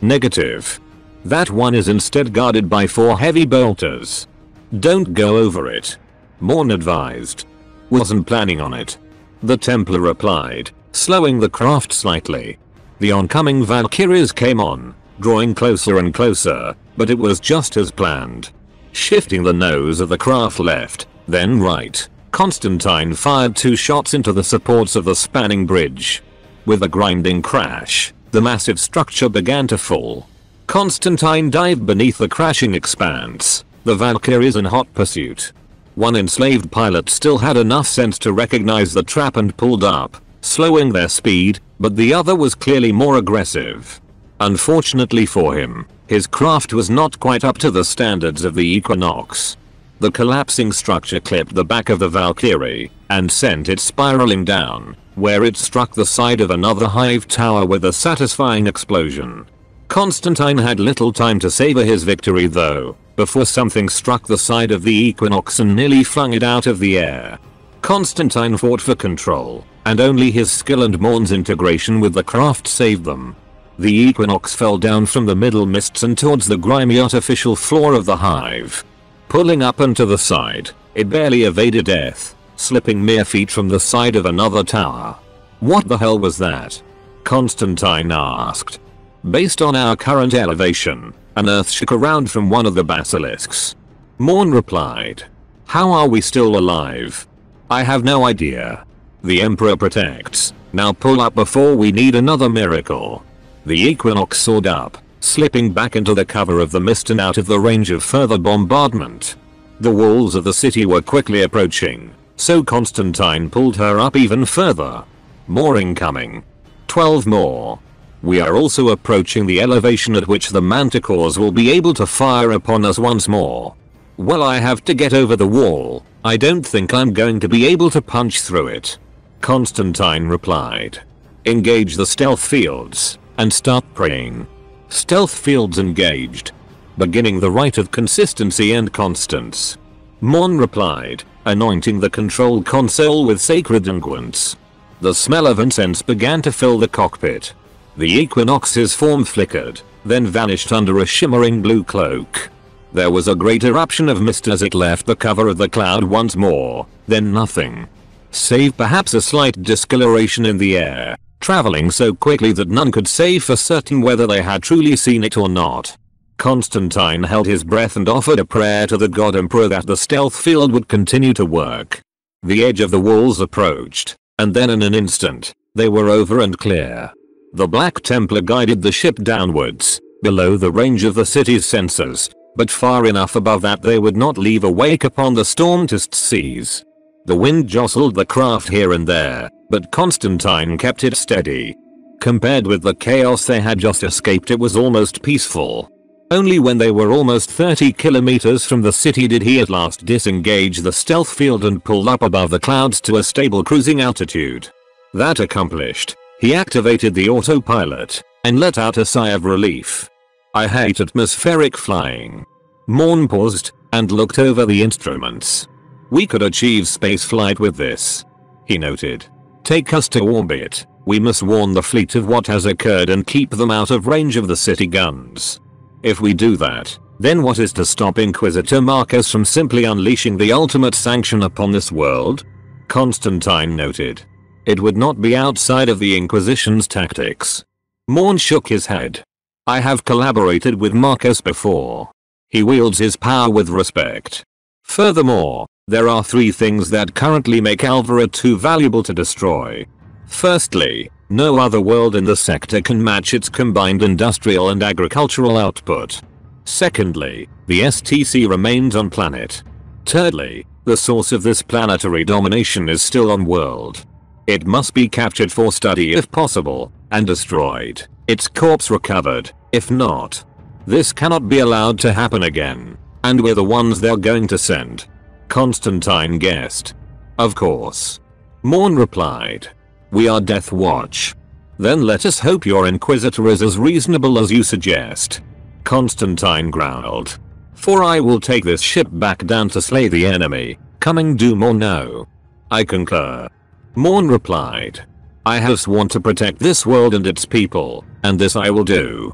Negative. That one is instead guarded by four heavy bolters. Don't go over it. Morn advised. Wasn't planning on it. The Templar replied, slowing the craft slightly. The oncoming Valkyries came on, drawing closer and closer, but it was just as planned. Shifting the nose of the craft left, then right, Constantine fired two shots into the supports of the spanning bridge. With a grinding crash, the massive structure began to fall. Constantine dived beneath the crashing expanse, the Valkyries in hot pursuit. One enslaved pilot still had enough sense to recognize the trap and pulled up, slowing their speed, but the other was clearly more aggressive. Unfortunately for him, his craft was not quite up to the standards of the Equinox. The collapsing structure clipped the back of the Valkyrie and sent it spiraling down, where it struck the side of another hive tower with a satisfying explosion. Constantine had little time to savor his victory though, before something struck the side of the Equinox and nearly flung it out of the air. Constantine fought for control, and only his skill and Morn's integration with the craft saved them. The Equinox fell down from the middle mists and towards the grimy artificial floor of the hive. Pulling up and to the side, it barely evaded death, slipping mere feet from the side of another tower. What the hell was that? Constantine asked. Based on our current elevation, an earth shook around from one of the basilisks. Morn replied. How are we still alive? I have no idea. The Emperor protects. Now pull up before we need another miracle. The Equinox soared up, slipping back into the cover of the mist and out of the range of further bombardment. The walls of the city were quickly approaching, so Constantine pulled her up even further. More incoming. twelve more. We are also approaching the elevation at which the Manticores will be able to fire upon us once more. Well, I have to get over the wall. I don't think I'm going to be able to punch through it. Constantine replied. Engage the stealth fields, and start praying. Stealth fields engaged. Beginning the rite of consistency and constance. Morn replied, anointing the control console with sacred unguents. The smell of incense began to fill the cockpit. The Equinox's form flickered, then vanished under a shimmering blue cloak. There was a great eruption of mist as it left the cover of the cloud once more, then nothing. Save perhaps a slight discoloration in the air, traveling so quickly that none could say for certain whether they had truly seen it or not. Constantine held his breath and offered a prayer to the God Emperor that the stealth field would continue to work. The edge of the walls approached, and then in an instant, they were over and clear. The Black Templar guided the ship downwards, below the range of the city's sensors, but far enough above that they would not leave a wake upon the storm-tossed seas. The wind jostled the craft here and there, but Constantine kept it steady. Compared with the chaos they had just escaped, it was almost peaceful. Only when they were almost thirty kilometers from the city did he at last disengage the stealth field and pull up above the clouds to a stable cruising altitude. That accomplished, he activated the autopilot and let out a sigh of relief. I hate atmospheric flying. Morn paused and looked over the instruments. We could achieve spaceflight with this, he noted. Take us to orbit. We must warn the fleet of what has occurred and keep them out of range of the city guns. If we do that, then what is to stop Inquisitor Marcus from simply unleashing the ultimate sanction upon this world? Constantine noted. It would not be outside of the Inquisition's tactics. Morn shook his head. I have collaborated with Marcus before. He wields his power with respect. Furthermore, there are three things that currently make Alvara too valuable to destroy. Firstly, no other world in the sector can match its combined industrial and agricultural output. Secondly, the S T C remains on planet. Thirdly, the source of this planetary domination is still on world. It must be captured for study if possible, and destroyed, its corpse recovered, if not. This cannot be allowed to happen again, and we're the ones they're going to send. Constantine guessed. Of course. Morn replied. We are Death Watch. Then let us hope your Inquisitor is as reasonable as you suggest. Constantine growled. For I will take this ship back down to slay the enemy, coming doom or no. I concur. Morn replied. I have sworn to protect this world and its people, and this I will do.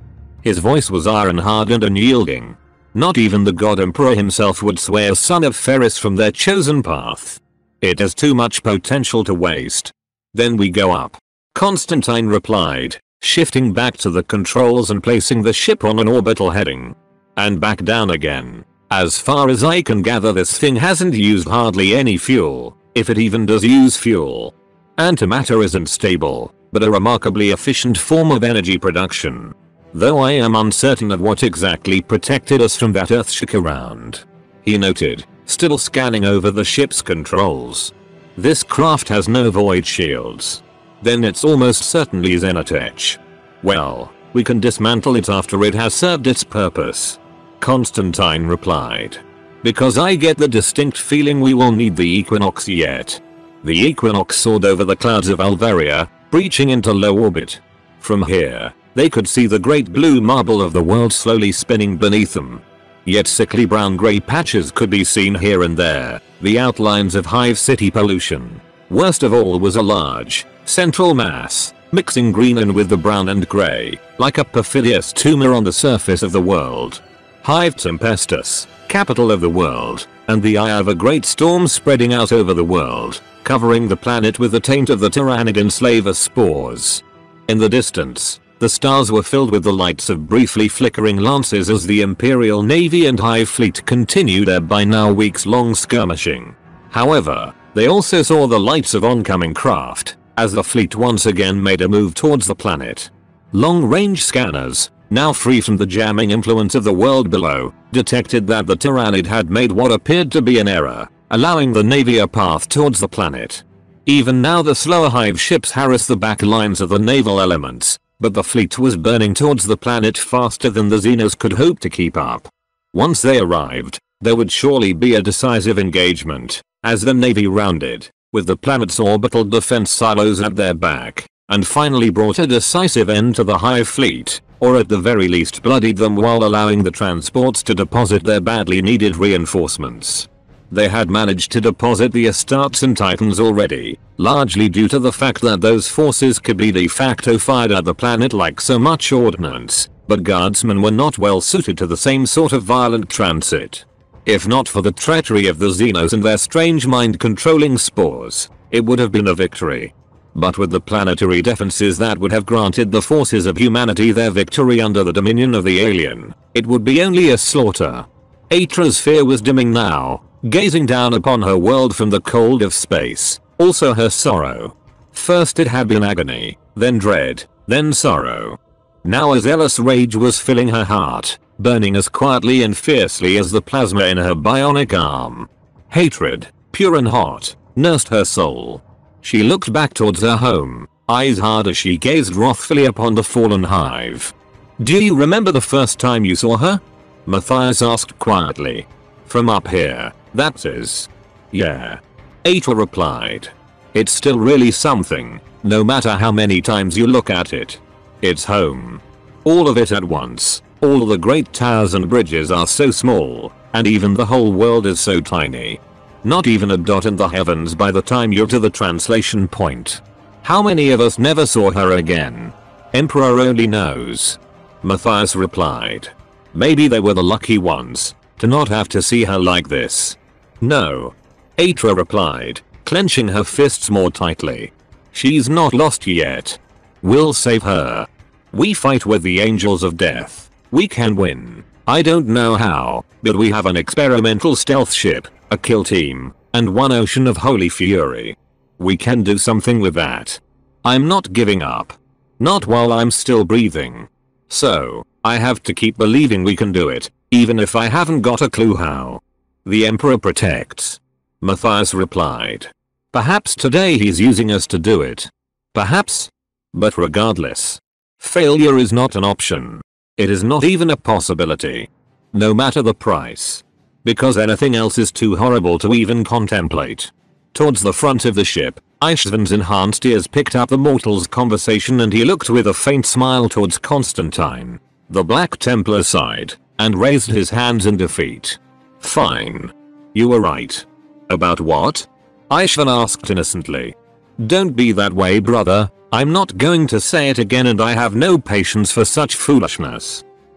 His voice was iron-hard and unyielding. Not even the God Emperor himself would sway a son of Ferris from their chosen path. It has too much potential to waste. Then we go up. Constantine replied, shifting back to the controls and placing the ship on an orbital heading. And back down again. As far as I can gather, this thing hasn't used hardly any fuel, if it even does use fuel. Antimatter isn't stable, but a remarkably efficient form of energy production. Though I am uncertain of what exactly protected us from that earthshock around. He noted, still scanning over the ship's controls. This craft has no void shields. Then it's almost certainly Xenotech. Well, we can dismantle it after it has served its purpose. Constantine replied. Because I get the distinct feeling we will need the Equinox yet. The Equinox soared over the clouds of Alvaria, breaching into low orbit. From here, they could see the great blue marble of the world slowly spinning beneath them. Yet sickly brown-grey patches could be seen here and there, the outlines of Hive City pollution. Worst of all was a large, central mass, mixing green in with the brown and grey, like a perfidious tumor on the surface of the world. Hive Tempestus, capital of the world, and the eye of a great storm spreading out over the world, covering the planet with the taint of the tyrannid enslaver spores. In the distance, the stars were filled with the lights of briefly flickering lances as the Imperial Navy and Hive Fleet continued their by now weeks-long skirmishing. However, they also saw the lights of oncoming craft, as the fleet once again made a move towards the planet. Long-range scanners, now free from the jamming influence of the world below, detected that the Tyrannid had made what appeared to be an error, allowing the Navy a path towards the planet. Even now the slower Hive ships harassed the back lines of the naval elements, but the fleet was burning towards the planet faster than the Xenos could hope to keep up. Once they arrived, there would surely be a decisive engagement, as the Navy rounded, with the planet's orbital defense silos at their back, and finally brought a decisive end to the Hive fleet, or at the very least bloodied them while allowing the transports to deposit their badly needed reinforcements. They had managed to deposit the Astartes and Titans already, largely due to the fact that those forces could be de facto fired at the planet like so much ordnance, but guardsmen were not well suited to the same sort of violent transit. If not for the treachery of the Xenos and their strange mind-controlling spores, it would have been a victory. But with the planetary defenses that would have granted the forces of humanity their victory under the dominion of the alien, it would be only a slaughter. Atra's fear was dimming now, gazing down upon her world from the cold of space, also her sorrow. First it had been agony, then dread, then sorrow. Now a zealous rage was filling her heart, burning as quietly and fiercely as the plasma in her bionic arm. Hatred, pure and hot, nursed her soul. She looked back towards her home, eyes hard as she gazed wrathfully upon the fallen Hive. "Do you remember the first time you saw her?" Matthias asked quietly. "From up here, that is." "Yeah." Atra replied. "It's still really something, no matter how many times you look at it. It's home. All of it at once. All the great towers and bridges are so small, and even the whole world is so tiny. Not even a dot in the heavens by the time you're to the translation point. How many of us never saw her again? Emperor only knows." Matthias replied. "Maybe they were the lucky ones, to not have to see her like this." "No." Atra replied, clenching her fists more tightly. "She's not lost yet. We'll save her. We fight with the angels of death. We can win. I don't know how, but we have an experimental stealth ship, a kill team, and one ocean of holy fury. We can do something with that. I'm not giving up. Not while I'm still breathing. So, I have to keep believing we can do it, even if I haven't got a clue how." "The Emperor protects," Matthias replied. "Perhaps today he's using us to do it. Perhaps. But regardless, failure is not an option. It is not even a possibility. No matter the price. Because anything else is too horrible to even contemplate." Towards the front of the ship, Ishvan's enhanced ears picked up the mortal's conversation and he looked with a faint smile towards Constantine. The Black Templar sighed, and raised his hands in defeat. "Fine. You were right." "About what?" Ishvan asked innocently. "Don't be that way, brother. I'm not going to say it again and I have no patience for such foolishness.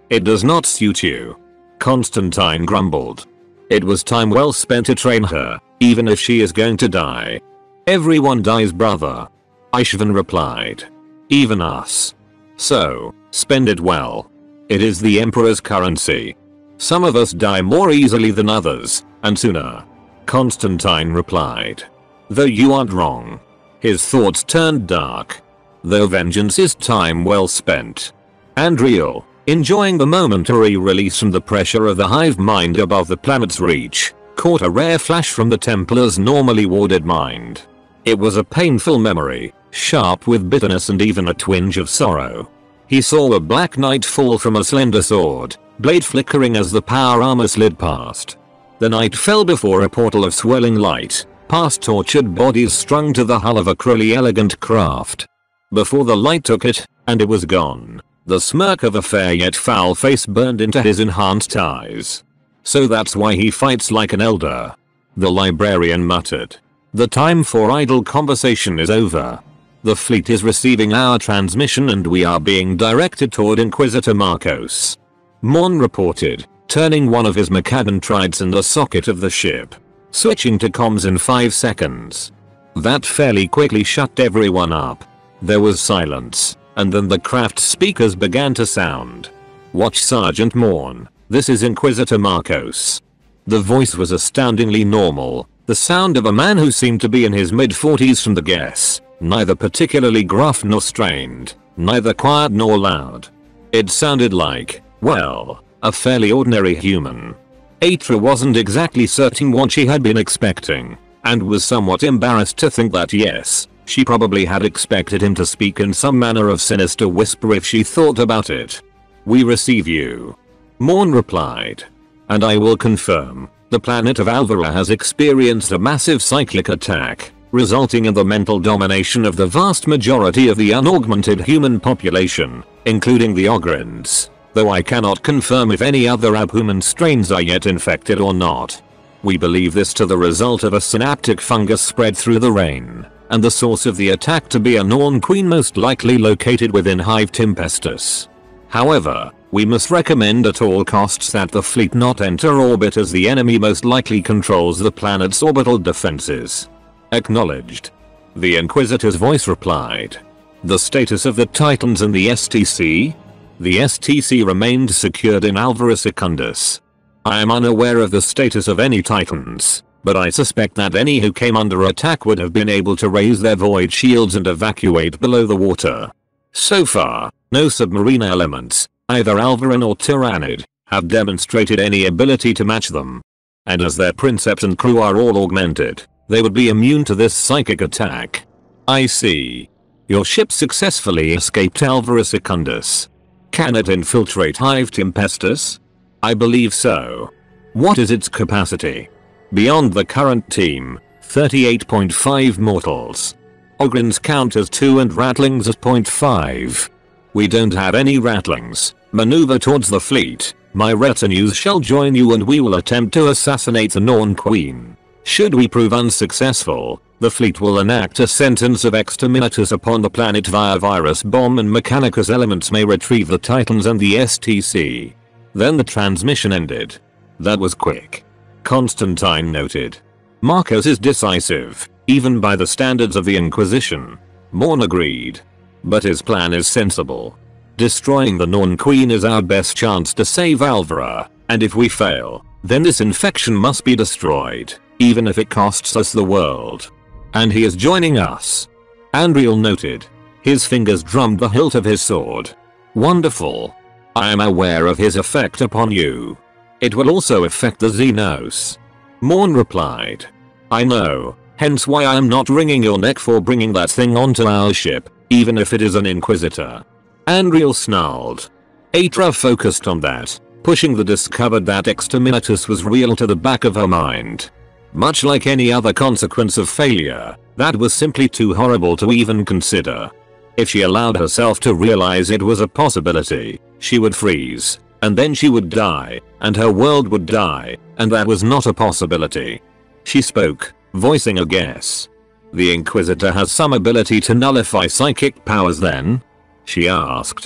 It does not suit you. Constantine grumbled. It was time well spent to train her, even if she is going to die. Everyone dies, brother. Aishavan replied. Even us. So, spend it well. It is the Emperor's currency. Some of us die more easily than others, and sooner. Constantine replied. Though you aren't wrong. His thoughts turned dark. Though vengeance is time well spent. Andriel, enjoying the momentary release from the pressure of the hive mind above the planet's reach, caught a rare flash from the Templar's normally warded mind. It was a painful memory, sharp with bitterness and even a twinge of sorrow. He saw a black knight fall from a slender sword, blade flickering as the power armor slid past. The knight fell before a portal of swirling light, past tortured bodies strung to the hull of a cruelly elegant craft. Before the light took it, and it was gone, the smirk of a fair yet foul face burned into his enhanced eyes. So that's why he fights like an elder. The librarian muttered. The time for idle conversation is over. The fleet is receiving our transmission and we are being directed toward Inquisitor Marcos. Morn reported, turning one of his Macadon trides in the socket of the ship. Switching to comms in five seconds. That fairly quickly shut everyone up. There was silence, and then the craft speakers began to sound. Watch Sergeant Morn, this is Inquisitor Marcos. The voice was astoundingly normal, the sound of a man who seemed to be in his mid forties from the guess, neither particularly gruff nor strained, neither quiet nor loud. It sounded like, well, a fairly ordinary human. Atra wasn't exactly certain what she had been expecting, and was somewhat embarrassed to think that yes, she probably had expected him to speak in some manner of sinister whisper if she thought about it. We receive you. Morn replied. And I will confirm, the planet of Alvara has experienced a massive cyclic attack, resulting in the mental domination of the vast majority of the unaugmented human population, including the Ogrins, though I cannot confirm if any other abhuman strains are yet infected or not. We believe this to the result of a synaptic fungus spread through the rain, and the source of the attack to be a Norn queen most likely located within Hive Tempestus. However, we must recommend at all costs that the fleet not enter orbit as the enemy most likely controls the planet's orbital defenses. Acknowledged. The Inquisitor's voice replied. The status of the Titans and the S T C? The S T C remained secured in Alvara Secundus. I am unaware of the status of any Titans, but I suspect that any who came under attack would have been able to raise their void shields and evacuate below the water. So far, no submarine elements, either Alvaran or Tyrannid, have demonstrated any ability to match them. And as their princeps and crew are all augmented, they would be immune to this psychic attack. I see. Your ship successfully escaped Alvara Secundus. Can it infiltrate Hive Tempestus? I believe so. What is its capacity? Beyond the current team, thirty-eight point five mortals. Ogrins count as two and Rattlings as zero point five. We don't have any Rattlings. Maneuver towards the fleet. My retinues shall join you and we will attempt to assassinate the Norn Queen. Should we prove unsuccessful, the fleet will enact a sentence of exterminatus upon the planet via virus bomb and Mechanicus elements may retrieve the Titans and the S T C. Then the transmission ended. That was quick. Constantine noted. Marcos is decisive, even by the standards of the Inquisition. Morn agreed. But his plan is sensible. Destroying the Norn Queen is our best chance to save Alvara, and if we fail, then this infection must be destroyed, even if it costs us the world. And he is joining us. Andriel noted. His fingers drummed the hilt of his sword. Wonderful. I am aware of his effect upon you. It will also affect the Xenos. Morn replied. I know, hence why I am not wringing your neck for bringing that thing onto our ship, even if it is an Inquisitor. Andriel snarled. Atra focused on that, pushing the discovered that exterminatus was real to the back of her mind. Much like any other consequence of failure, that was simply too horrible to even consider. If she allowed herself to realize it was a possibility, she would freeze, and then she would die, and her world would die, and that was not a possibility. She spoke, voicing a guess. The Inquisitor has some ability to nullify psychic powers then? She asked.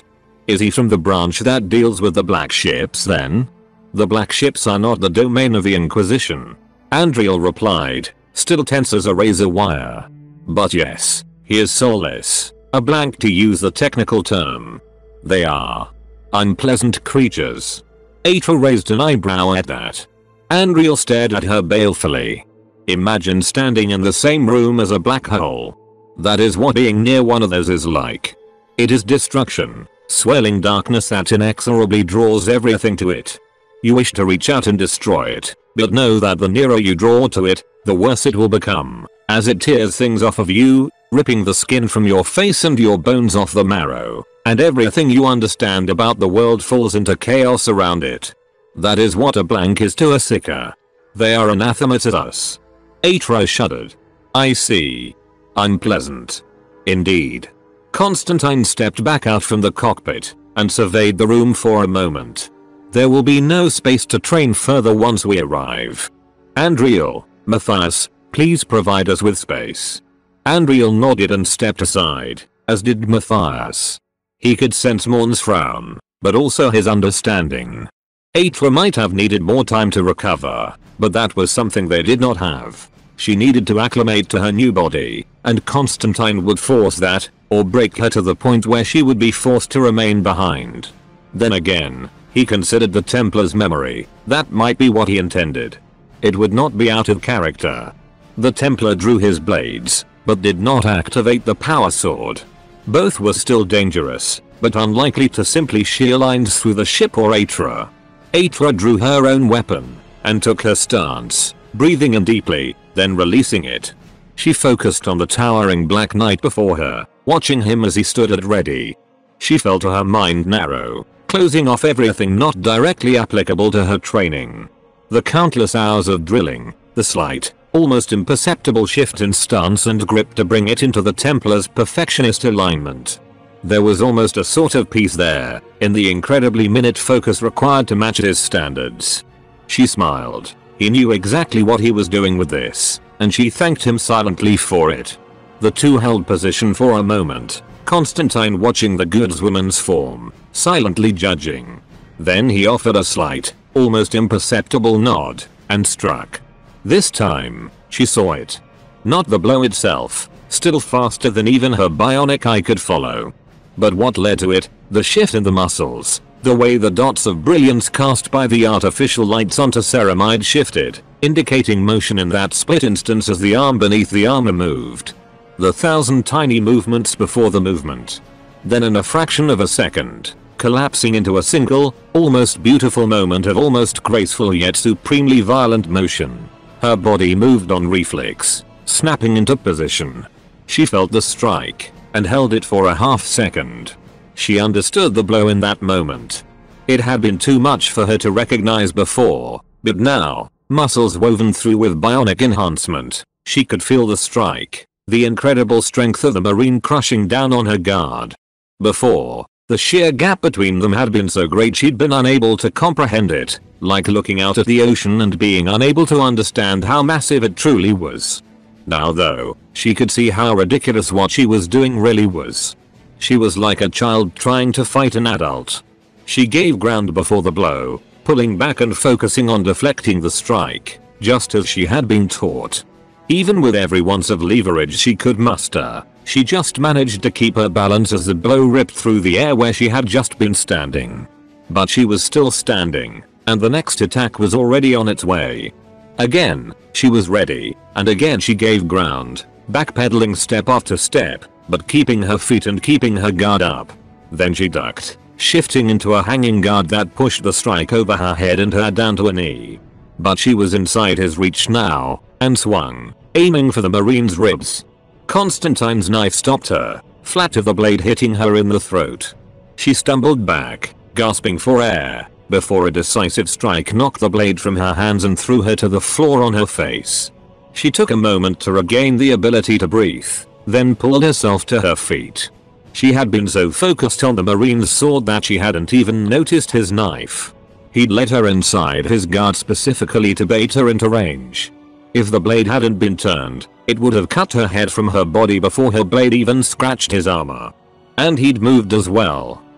Is he from the branch that deals with the black ships then? The black ships are not the domain of the Inquisition. Andriel replied, still tense as a razor wire. But yes, he is soulless, a blank to use the technical term. They are unpleasant creatures. Atra raised an eyebrow at that. Andriel stared at her balefully. Imagine standing in the same room as a black hole. That is what being near one of those is like. It is destruction, swirling darkness that inexorably draws everything to it. You wish to reach out and destroy it, but know that the nearer you draw to it, the worse it will become, as it tears things off of you, ripping the skin from your face and your bones off the marrow, and everything you understand about the world falls into chaos around it. That is what a blank is to a Seeker. They are anathema to us. Atra shuddered. I see. Unpleasant. Indeed. Constantine stepped back out from the cockpit and surveyed the room for a moment. There will be no space to train further once we arrive. Andriel, Matthias, please provide us with space. Andriel nodded and stepped aside, as did Matthias. He could sense Morn's frown, but also his understanding. Atra might have needed more time to recover, but that was something they did not have. She needed to acclimate to her new body, and Constantine would force that, or break her to the point where she would be forced to remain behind. Then again, he considered the Templar's memory. That might be what he intended. It would not be out of character. The Templar drew his blades, but did not activate the power sword. Both were still dangerous, but unlikely to simply shear lines through the ship or Atra. Atra drew her own weapon, and took her stance, breathing in deeply, then releasing it. She focused on the towering Black Knight before her, watching him as he stood at ready. She felt her mind narrow, closing off everything not directly applicable to her training. The countless hours of drilling, the slight, almost imperceptible shift in stance and grip to bring it into the Templar's perfectionist alignment. There was almost a sort of peace there, in the incredibly minute focus required to match his standards. She smiled. He knew exactly what he was doing with this, and she thanked him silently for it. The two held position for a moment, Constantine watching the goodswoman's form, silently judging. Then he offered a slight, almost imperceptible nod, and struck. This time, she saw it. Not the blow itself, still faster than even her bionic eye could follow. But what led to it, the shift in the muscles, the way the dots of brilliance cast by the artificial lights onto ceramide shifted, indicating motion in that split instance as the arm beneath the armor moved. The thousand tiny movements before the movement. Then in a fraction of a second, collapsing into a single, almost beautiful moment of almost graceful yet supremely violent motion. Her body moved on reflex, snapping into position. She felt the strike, and held it for a half second. She understood the blow in that moment. It had been too much for her to recognize before, but now, muscles woven through with bionic enhancement, she could feel the strike, the incredible strength of the Marine crushing down on her guard. Before, the sheer gap between them had been so great she'd been unable to comprehend it, like looking out at the ocean and being unable to understand how massive it truly was. Now though, she could see how ridiculous what she was doing really was. She was like a child trying to fight an adult. She gave ground before the blow, pulling back and focusing on deflecting the strike, just as she had been taught. Even with every ounce of leverage she could muster, she just managed to keep her balance as the blow ripped through the air where she had just been standing. But she was still standing, and the next attack was already on its way. Again, she was ready, and again she gave ground, backpedaling step after step, but keeping her feet and keeping her guard up. Then she ducked, shifting into a hanging guard that pushed the strike over her head and her down to a knee. But she was inside his reach now, and swung, aiming for the Marine's ribs. Constantine's knife stopped her, flat of the blade hitting her in the throat. She stumbled back, gasping for air, before a decisive strike knocked the blade from her hands and threw her to the floor on her face. She took a moment to regain the ability to breathe, then pulled herself to her feet. She had been so focused on the Marine's sword that she hadn't even noticed his knife. He'd led her inside his guard specifically to bait her into range. If the blade hadn't been turned, it would have cut her head from her body before her blade even scratched his armor. And he'd moved as well,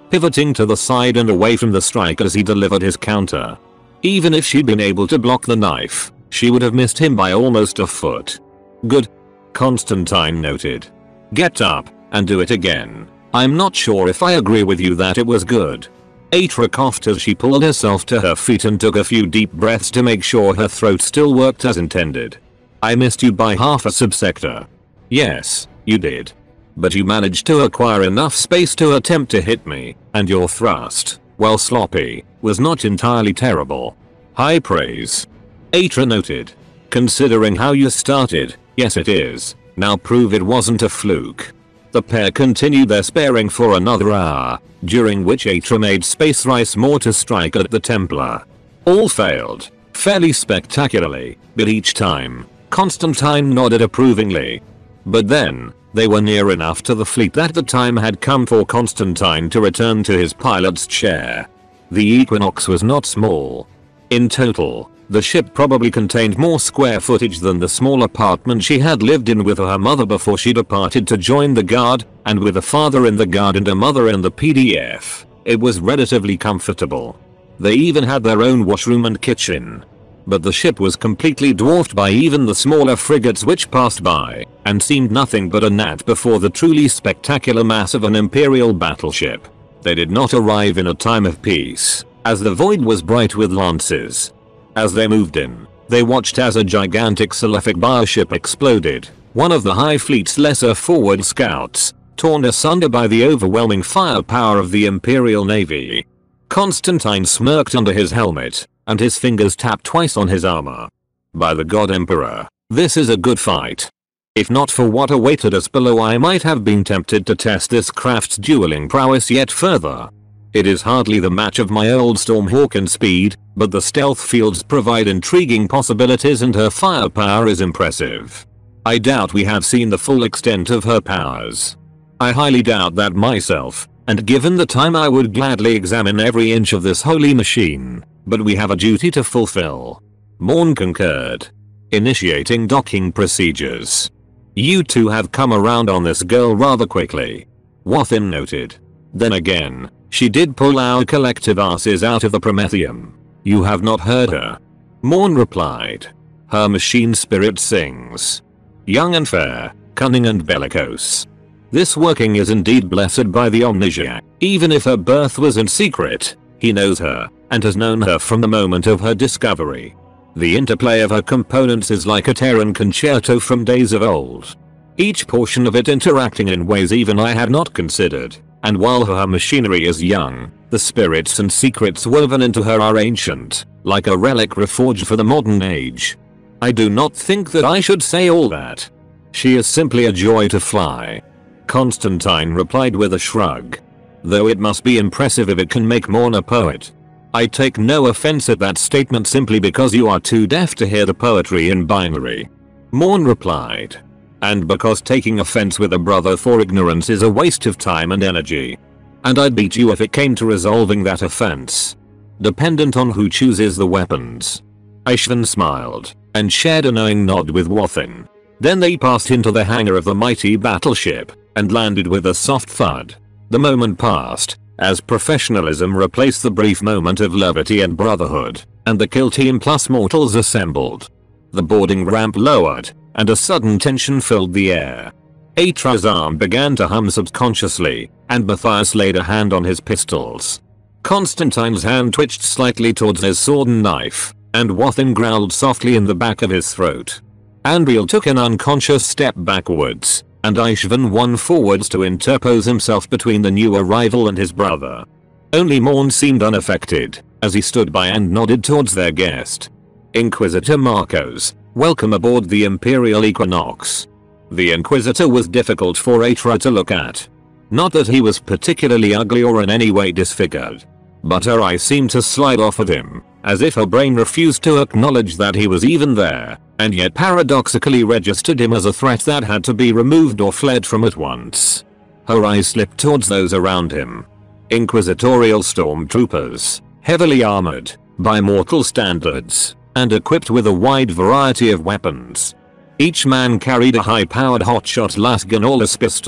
pivoting to the side and away from the strike as he delivered his counter. Even if she'd been able to block the knife, she would have missed him by almost a foot. Good, Constantine noted. Get up and do it again. I'm not sure if I agree with you that it was good. Atra coughed as she pulled herself to her feet and took a few deep breaths to make sure her throat still worked as intended. I missed you by half a subsector. Yes, you did. But you managed to acquire enough space to attempt to hit me, and your thrust, while sloppy, was not entirely terrible. High praise. Atra noted. Considering how you started, yes it is. Now prove it wasn't a fluke. The pair continued their sparring for another hour, during which Atra made space thrice more to strike at the Templar. All failed, fairly spectacularly, but each time, Constantine nodded approvingly. But then, they were near enough to the fleet that the time had come for Constantine to return to his pilot's chair. The Equinox was not small. In total, the ship probably contained more square footage than the small apartment she had lived in with her mother before she departed to join the Guard, and with a father in the Guard and a mother in the P D F, it was relatively comfortable. They even had their own washroom and kitchen. But the ship was completely dwarfed by even the smaller frigates which passed by, and seemed nothing but a gnat before the truly spectacular mass of an Imperial battleship. They did not arrive in a time of peace, as the void was bright with lances. As they moved in, they watched as a gigantic Selefic bioship exploded, one of the High Fleet's lesser forward scouts, torn asunder by the overwhelming firepower of the Imperial Navy. Constantine smirked under his helmet, and his fingers tapped twice on his armor. By the God Emperor, this is a good fight. If not for what awaited us below, I might have been tempted to test this craft's dueling prowess yet further. It is hardly the match of my old Stormhawk in speed, but the stealth fields provide intriguing possibilities and her firepower is impressive. I doubt we have seen the full extent of her powers. I highly doubt that myself, and given the time I would gladly examine every inch of this holy machine, but we have a duty to fulfill. Morn concurred. Initiating docking procedures. You two have come around on this girl rather quickly. Wathin noted. Then again, she did pull our collective asses out of the Prometheum. You have not heard her. Morn replied. Her machine spirit sings. Young and fair, cunning and bellicose. This working is indeed blessed by the Omnisiac. Even if her birth was in secret, he knows her, and has known her from the moment of her discovery. The interplay of her components is like a Terran concerto from days of old. Each portion of it interacting in ways even I had not considered. And while her machinery is young, the spirits and secrets woven into her are ancient, like a relic reforged for the modern age. I do not think that I should say all that. She is simply a joy to fly. Constantine replied with a shrug. Though it must be impressive if it can make Morn a poet. I take no offense at that statement simply because you are too deaf to hear the poetry in binary. Morn replied. And because taking offense with a brother for ignorance is a waste of time and energy. And I'd beat you if it came to resolving that offense. Dependent on who chooses the weapons. Ishvan smiled, and shared a knowing nod with Wathin. Then they passed into the hangar of the mighty battleship, and landed with a soft thud. The moment passed, as professionalism replaced the brief moment of levity and brotherhood, and the kill team plus mortals assembled. The boarding ramp lowered, and a sudden tension filled the air. Atra's arm began to hum subconsciously, and Matthias laid a hand on his pistols. Constantine's hand twitched slightly towards his sword and knife, and Wathin growled softly in the back of his throat. Andriel took an unconscious step backwards, and Ishvan one forwards to interpose himself between the new arrival and his brother. Only Morn seemed unaffected, as he stood by and nodded towards their guest. Inquisitor Marcos, welcome aboard the Imperial Equinox. The Inquisitor was difficult for Atra to look at. Not that he was particularly ugly or in any way disfigured. But her eyes seemed to slide off of him, as if her brain refused to acknowledge that he was even there, and yet paradoxically registered him as a threat that had to be removed or fled from at once. Her eyes slipped towards those around him. Inquisitorial stormtroopers, heavily armored, by mortal standards, and equipped with a wide variety of weapons. Each man carried a high-powered hotshot Las Ganolas pistol,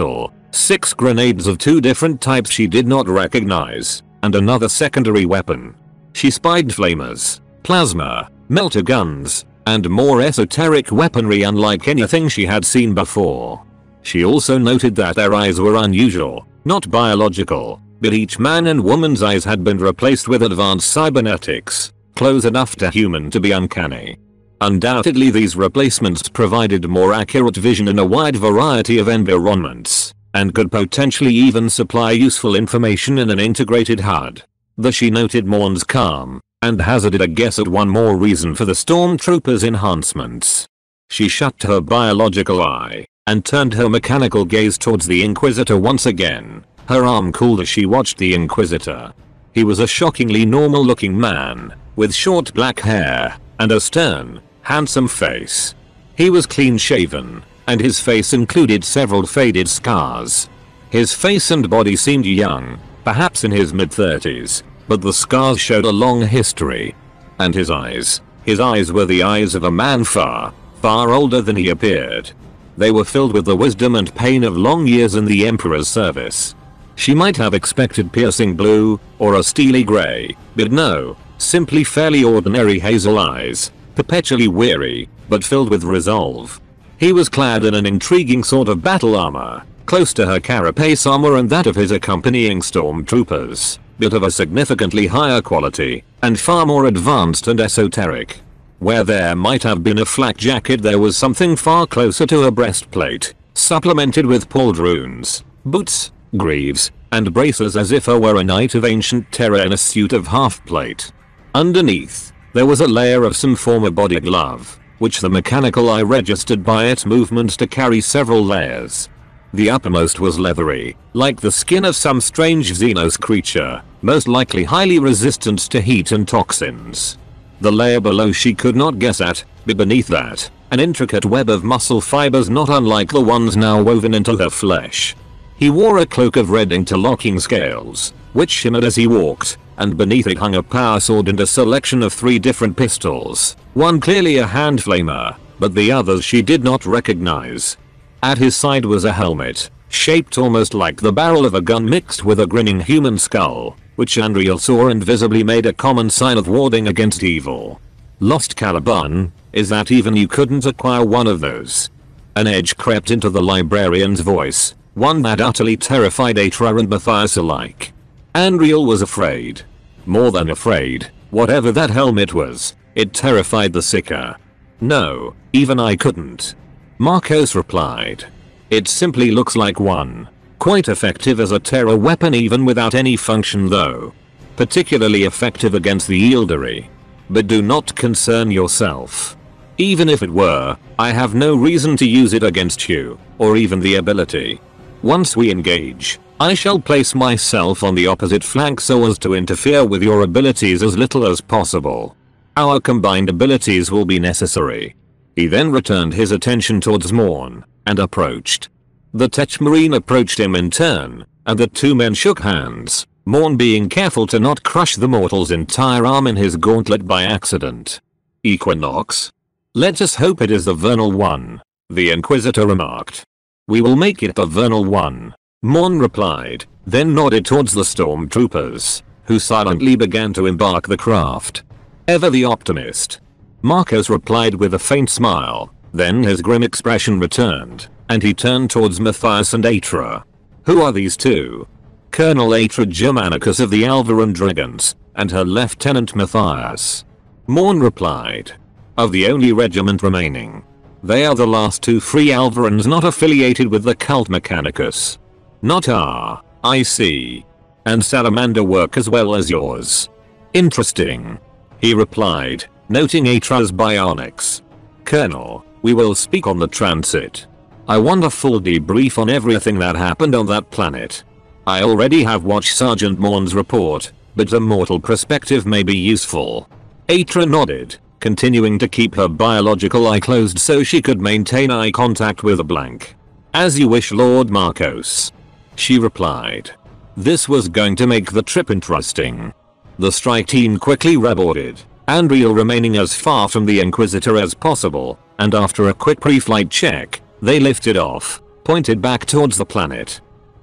six grenades of two different types she did not recognize, and another secondary weapon. She spied flamers, plasma, melter guns, and more esoteric weaponry unlike anything she had seen before. She also noted that their eyes were unusual, not biological, but each man and woman's eyes had been replaced with advanced cybernetics, close enough to human to be uncanny. Undoubtedly these replacements provided more accurate vision in a wide variety of environments, and could potentially even supply useful information in an integrated H U D. Thus she noted Morn's calm, and hazarded a guess at one more reason for the stormtroopers' enhancements. She shut her biological eye, and turned her mechanical gaze towards the Inquisitor once again, her arm cooled as she watched the Inquisitor. He was a shockingly normal looking man, with short black hair, and a stern, handsome face. He was clean shaven, and his face included several faded scars. His face and body seemed young, perhaps in his mid thirties, but the scars showed a long history. And his eyes, his eyes were the eyes of a man far, far older than he appeared. They were filled with the wisdom and pain of long years in the Emperor's service. She might have expected piercing blue, or a steely grey, but no, simply fairly ordinary hazel eyes, perpetually weary, but filled with resolve. He was clad in an intriguing sort of battle armor, close to her carapace armor and that of his accompanying stormtroopers, but of a significantly higher quality, and far more advanced and esoteric. Where there might have been a flak jacket, there was something far closer to a breastplate, supplemented with pauled runes, boots, greaves, and braces as if her were a knight of ancient terror in a suit of half-plate. Underneath, there was a layer of some form of body glove, which the mechanical eye registered by its movements to carry several layers. The uppermost was leathery, like the skin of some strange Xenos creature, most likely highly resistant to heat and toxins. The layer below she could not guess at, but beneath that, an intricate web of muscle fibers not unlike the ones now woven into her flesh. He wore a cloak of red interlocking scales, which shimmered as he walked, and beneath it hung a power sword and a selection of three different pistols, one clearly a hand flamer, but the others she did not recognize. At his side was a helmet, shaped almost like the barrel of a gun mixed with a grinning human skull, which Andriel saw and visibly made a common sign of warding against evil. Lost Caliban, is that even you couldn't acquire one of those? An edge crept into the librarian's voice, one that utterly terrified Atra and Matthias alike. Andriel was afraid. More than afraid, whatever that helmet was, it terrified the Seeker. No, even I couldn't. Marcos replied. It simply looks like one. Quite effective as a terror weapon even without any function though. Particularly effective against the Eldari. But do not concern yourself. Even if it were, I have no reason to use it against you, or even the ability. Once we engage, I shall place myself on the opposite flank so as to interfere with your abilities as little as possible. Our combined abilities will be necessary. He then returned his attention towards Morn, and approached. The Tech Marine approached him in turn, and the two men shook hands, Morn being careful to not crush the mortal's entire arm in his gauntlet by accident. Equinox? Let us hope it is the Vernal One, the Inquisitor remarked. We will make it the Vernal One, Morn replied, then nodded towards the stormtroopers, who silently began to embark the craft. Ever the optimist. Marcos replied with a faint smile, then his grim expression returned, and he turned towards Matthias and Atra. Who are these two? Colonel Atra Germanicus of the Alvaran Dragons, and her Lieutenant Matthias. Morn replied. Of the only regiment remaining. They are the last two free Alvarans not affiliated with the cult Mechanicus. Not ah, I see. And salamander work as well as yours. Interesting. He replied, noting Atra's bionics. Colonel, we will speak on the transit. I want a full debrief on everything that happened on that planet. I already have watched Sergeant Morn's report, but the mortal perspective may be useful. Atra nodded, continuing to keep her biological eye closed so she could maintain eye contact with a blank. As you wish, Lord Marcos. She replied. This was going to make the trip interesting. The strike team quickly reboarded, Andriel remaining as far from the Inquisitor as possible, and after a quick pre-flight check, they lifted off, pointed back towards the planet.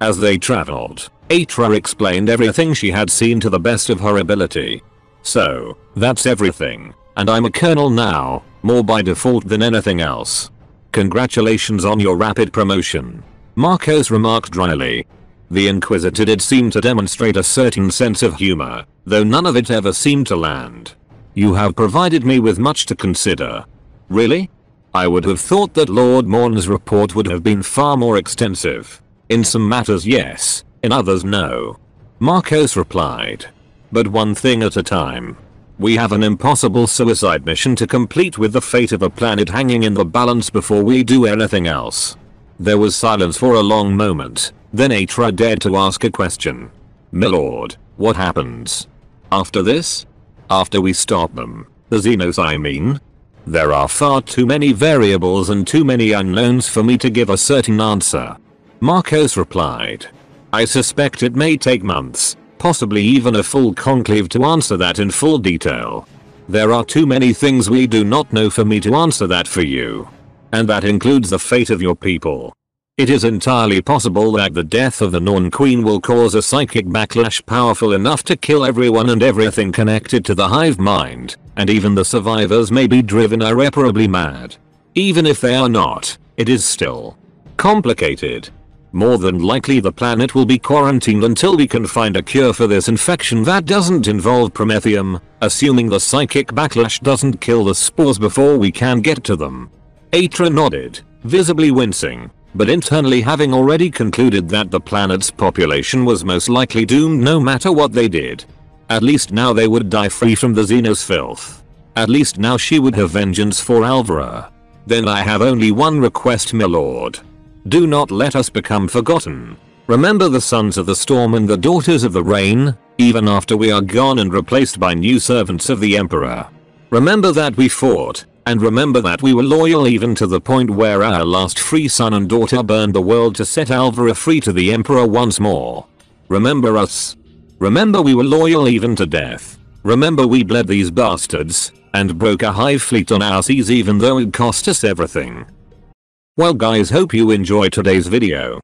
As they traveled, Atra explained everything she had seen to the best of her ability. So, that's everything, and I'm a colonel now, more by default than anything else. Congratulations on your rapid promotion, Marcos remarked dryly. The Inquisitor did seem to demonstrate a certain sense of humor, though none of it ever seemed to land. You have provided me with much to consider. Really? I would have thought that Lord Morn's report would have been far more extensive. In some matters yes, in others no. Marcos replied. But one thing at a time. We have an impossible suicide mission to complete with the fate of a planet hanging in the balance before we do anything else. There was silence for a long moment, then Atra dared to ask a question. Milord, what happens? After this? After we stop them, the Xenos I mean? There are far too many variables and too many unknowns for me to give a certain answer. Marcos replied. I suspect it may take months, possibly even a full conclave to answer that in full detail. There are too many things we do not know for me to answer that for you. And that includes the fate of your people. It is entirely possible that the death of the Norn Queen will cause a psychic backlash powerful enough to kill everyone and everything connected to the hive mind, and even the survivors may be driven irreparably mad. Even if they are not, it is still complicated. More than likely the planet will be quarantined until we can find a cure for this infection that doesn't involve Promethium, assuming the psychic backlash doesn't kill the spores before we can get to them. Atra nodded, visibly wincing, but internally having already concluded that the planet's population was most likely doomed no matter what they did. At least now they would die free from the Xenos filth. At least now she would have vengeance for Alvara. Then I have only one request, my lord. Do not let us become forgotten. Remember the sons of the storm and the daughters of the rain, even after we are gone and replaced by new servants of the Emperor. Remember that we fought, and remember that we were loyal even to the point where our last free son and daughter burned the world to set Alvara free to the Emperor once more. Remember us. Remember we were loyal even to death. Remember we bled these bastards, and broke a hive fleet on our seas even though it cost us everything. Well guys, hope you enjoyed today's video.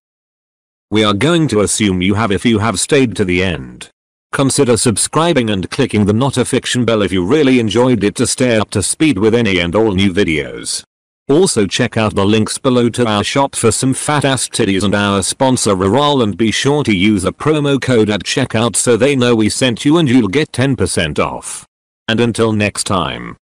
We are going to assume you have if you have stayed to the end. Consider subscribing and clicking the notification bell if you really enjoyed it to stay up to speed with any and all new videos. Also check out the links below to our shop for some fat ass titties and our sponsor Raral, and be sure to use a promo code at checkout so they know we sent you and you'll get ten percent off. And until next time.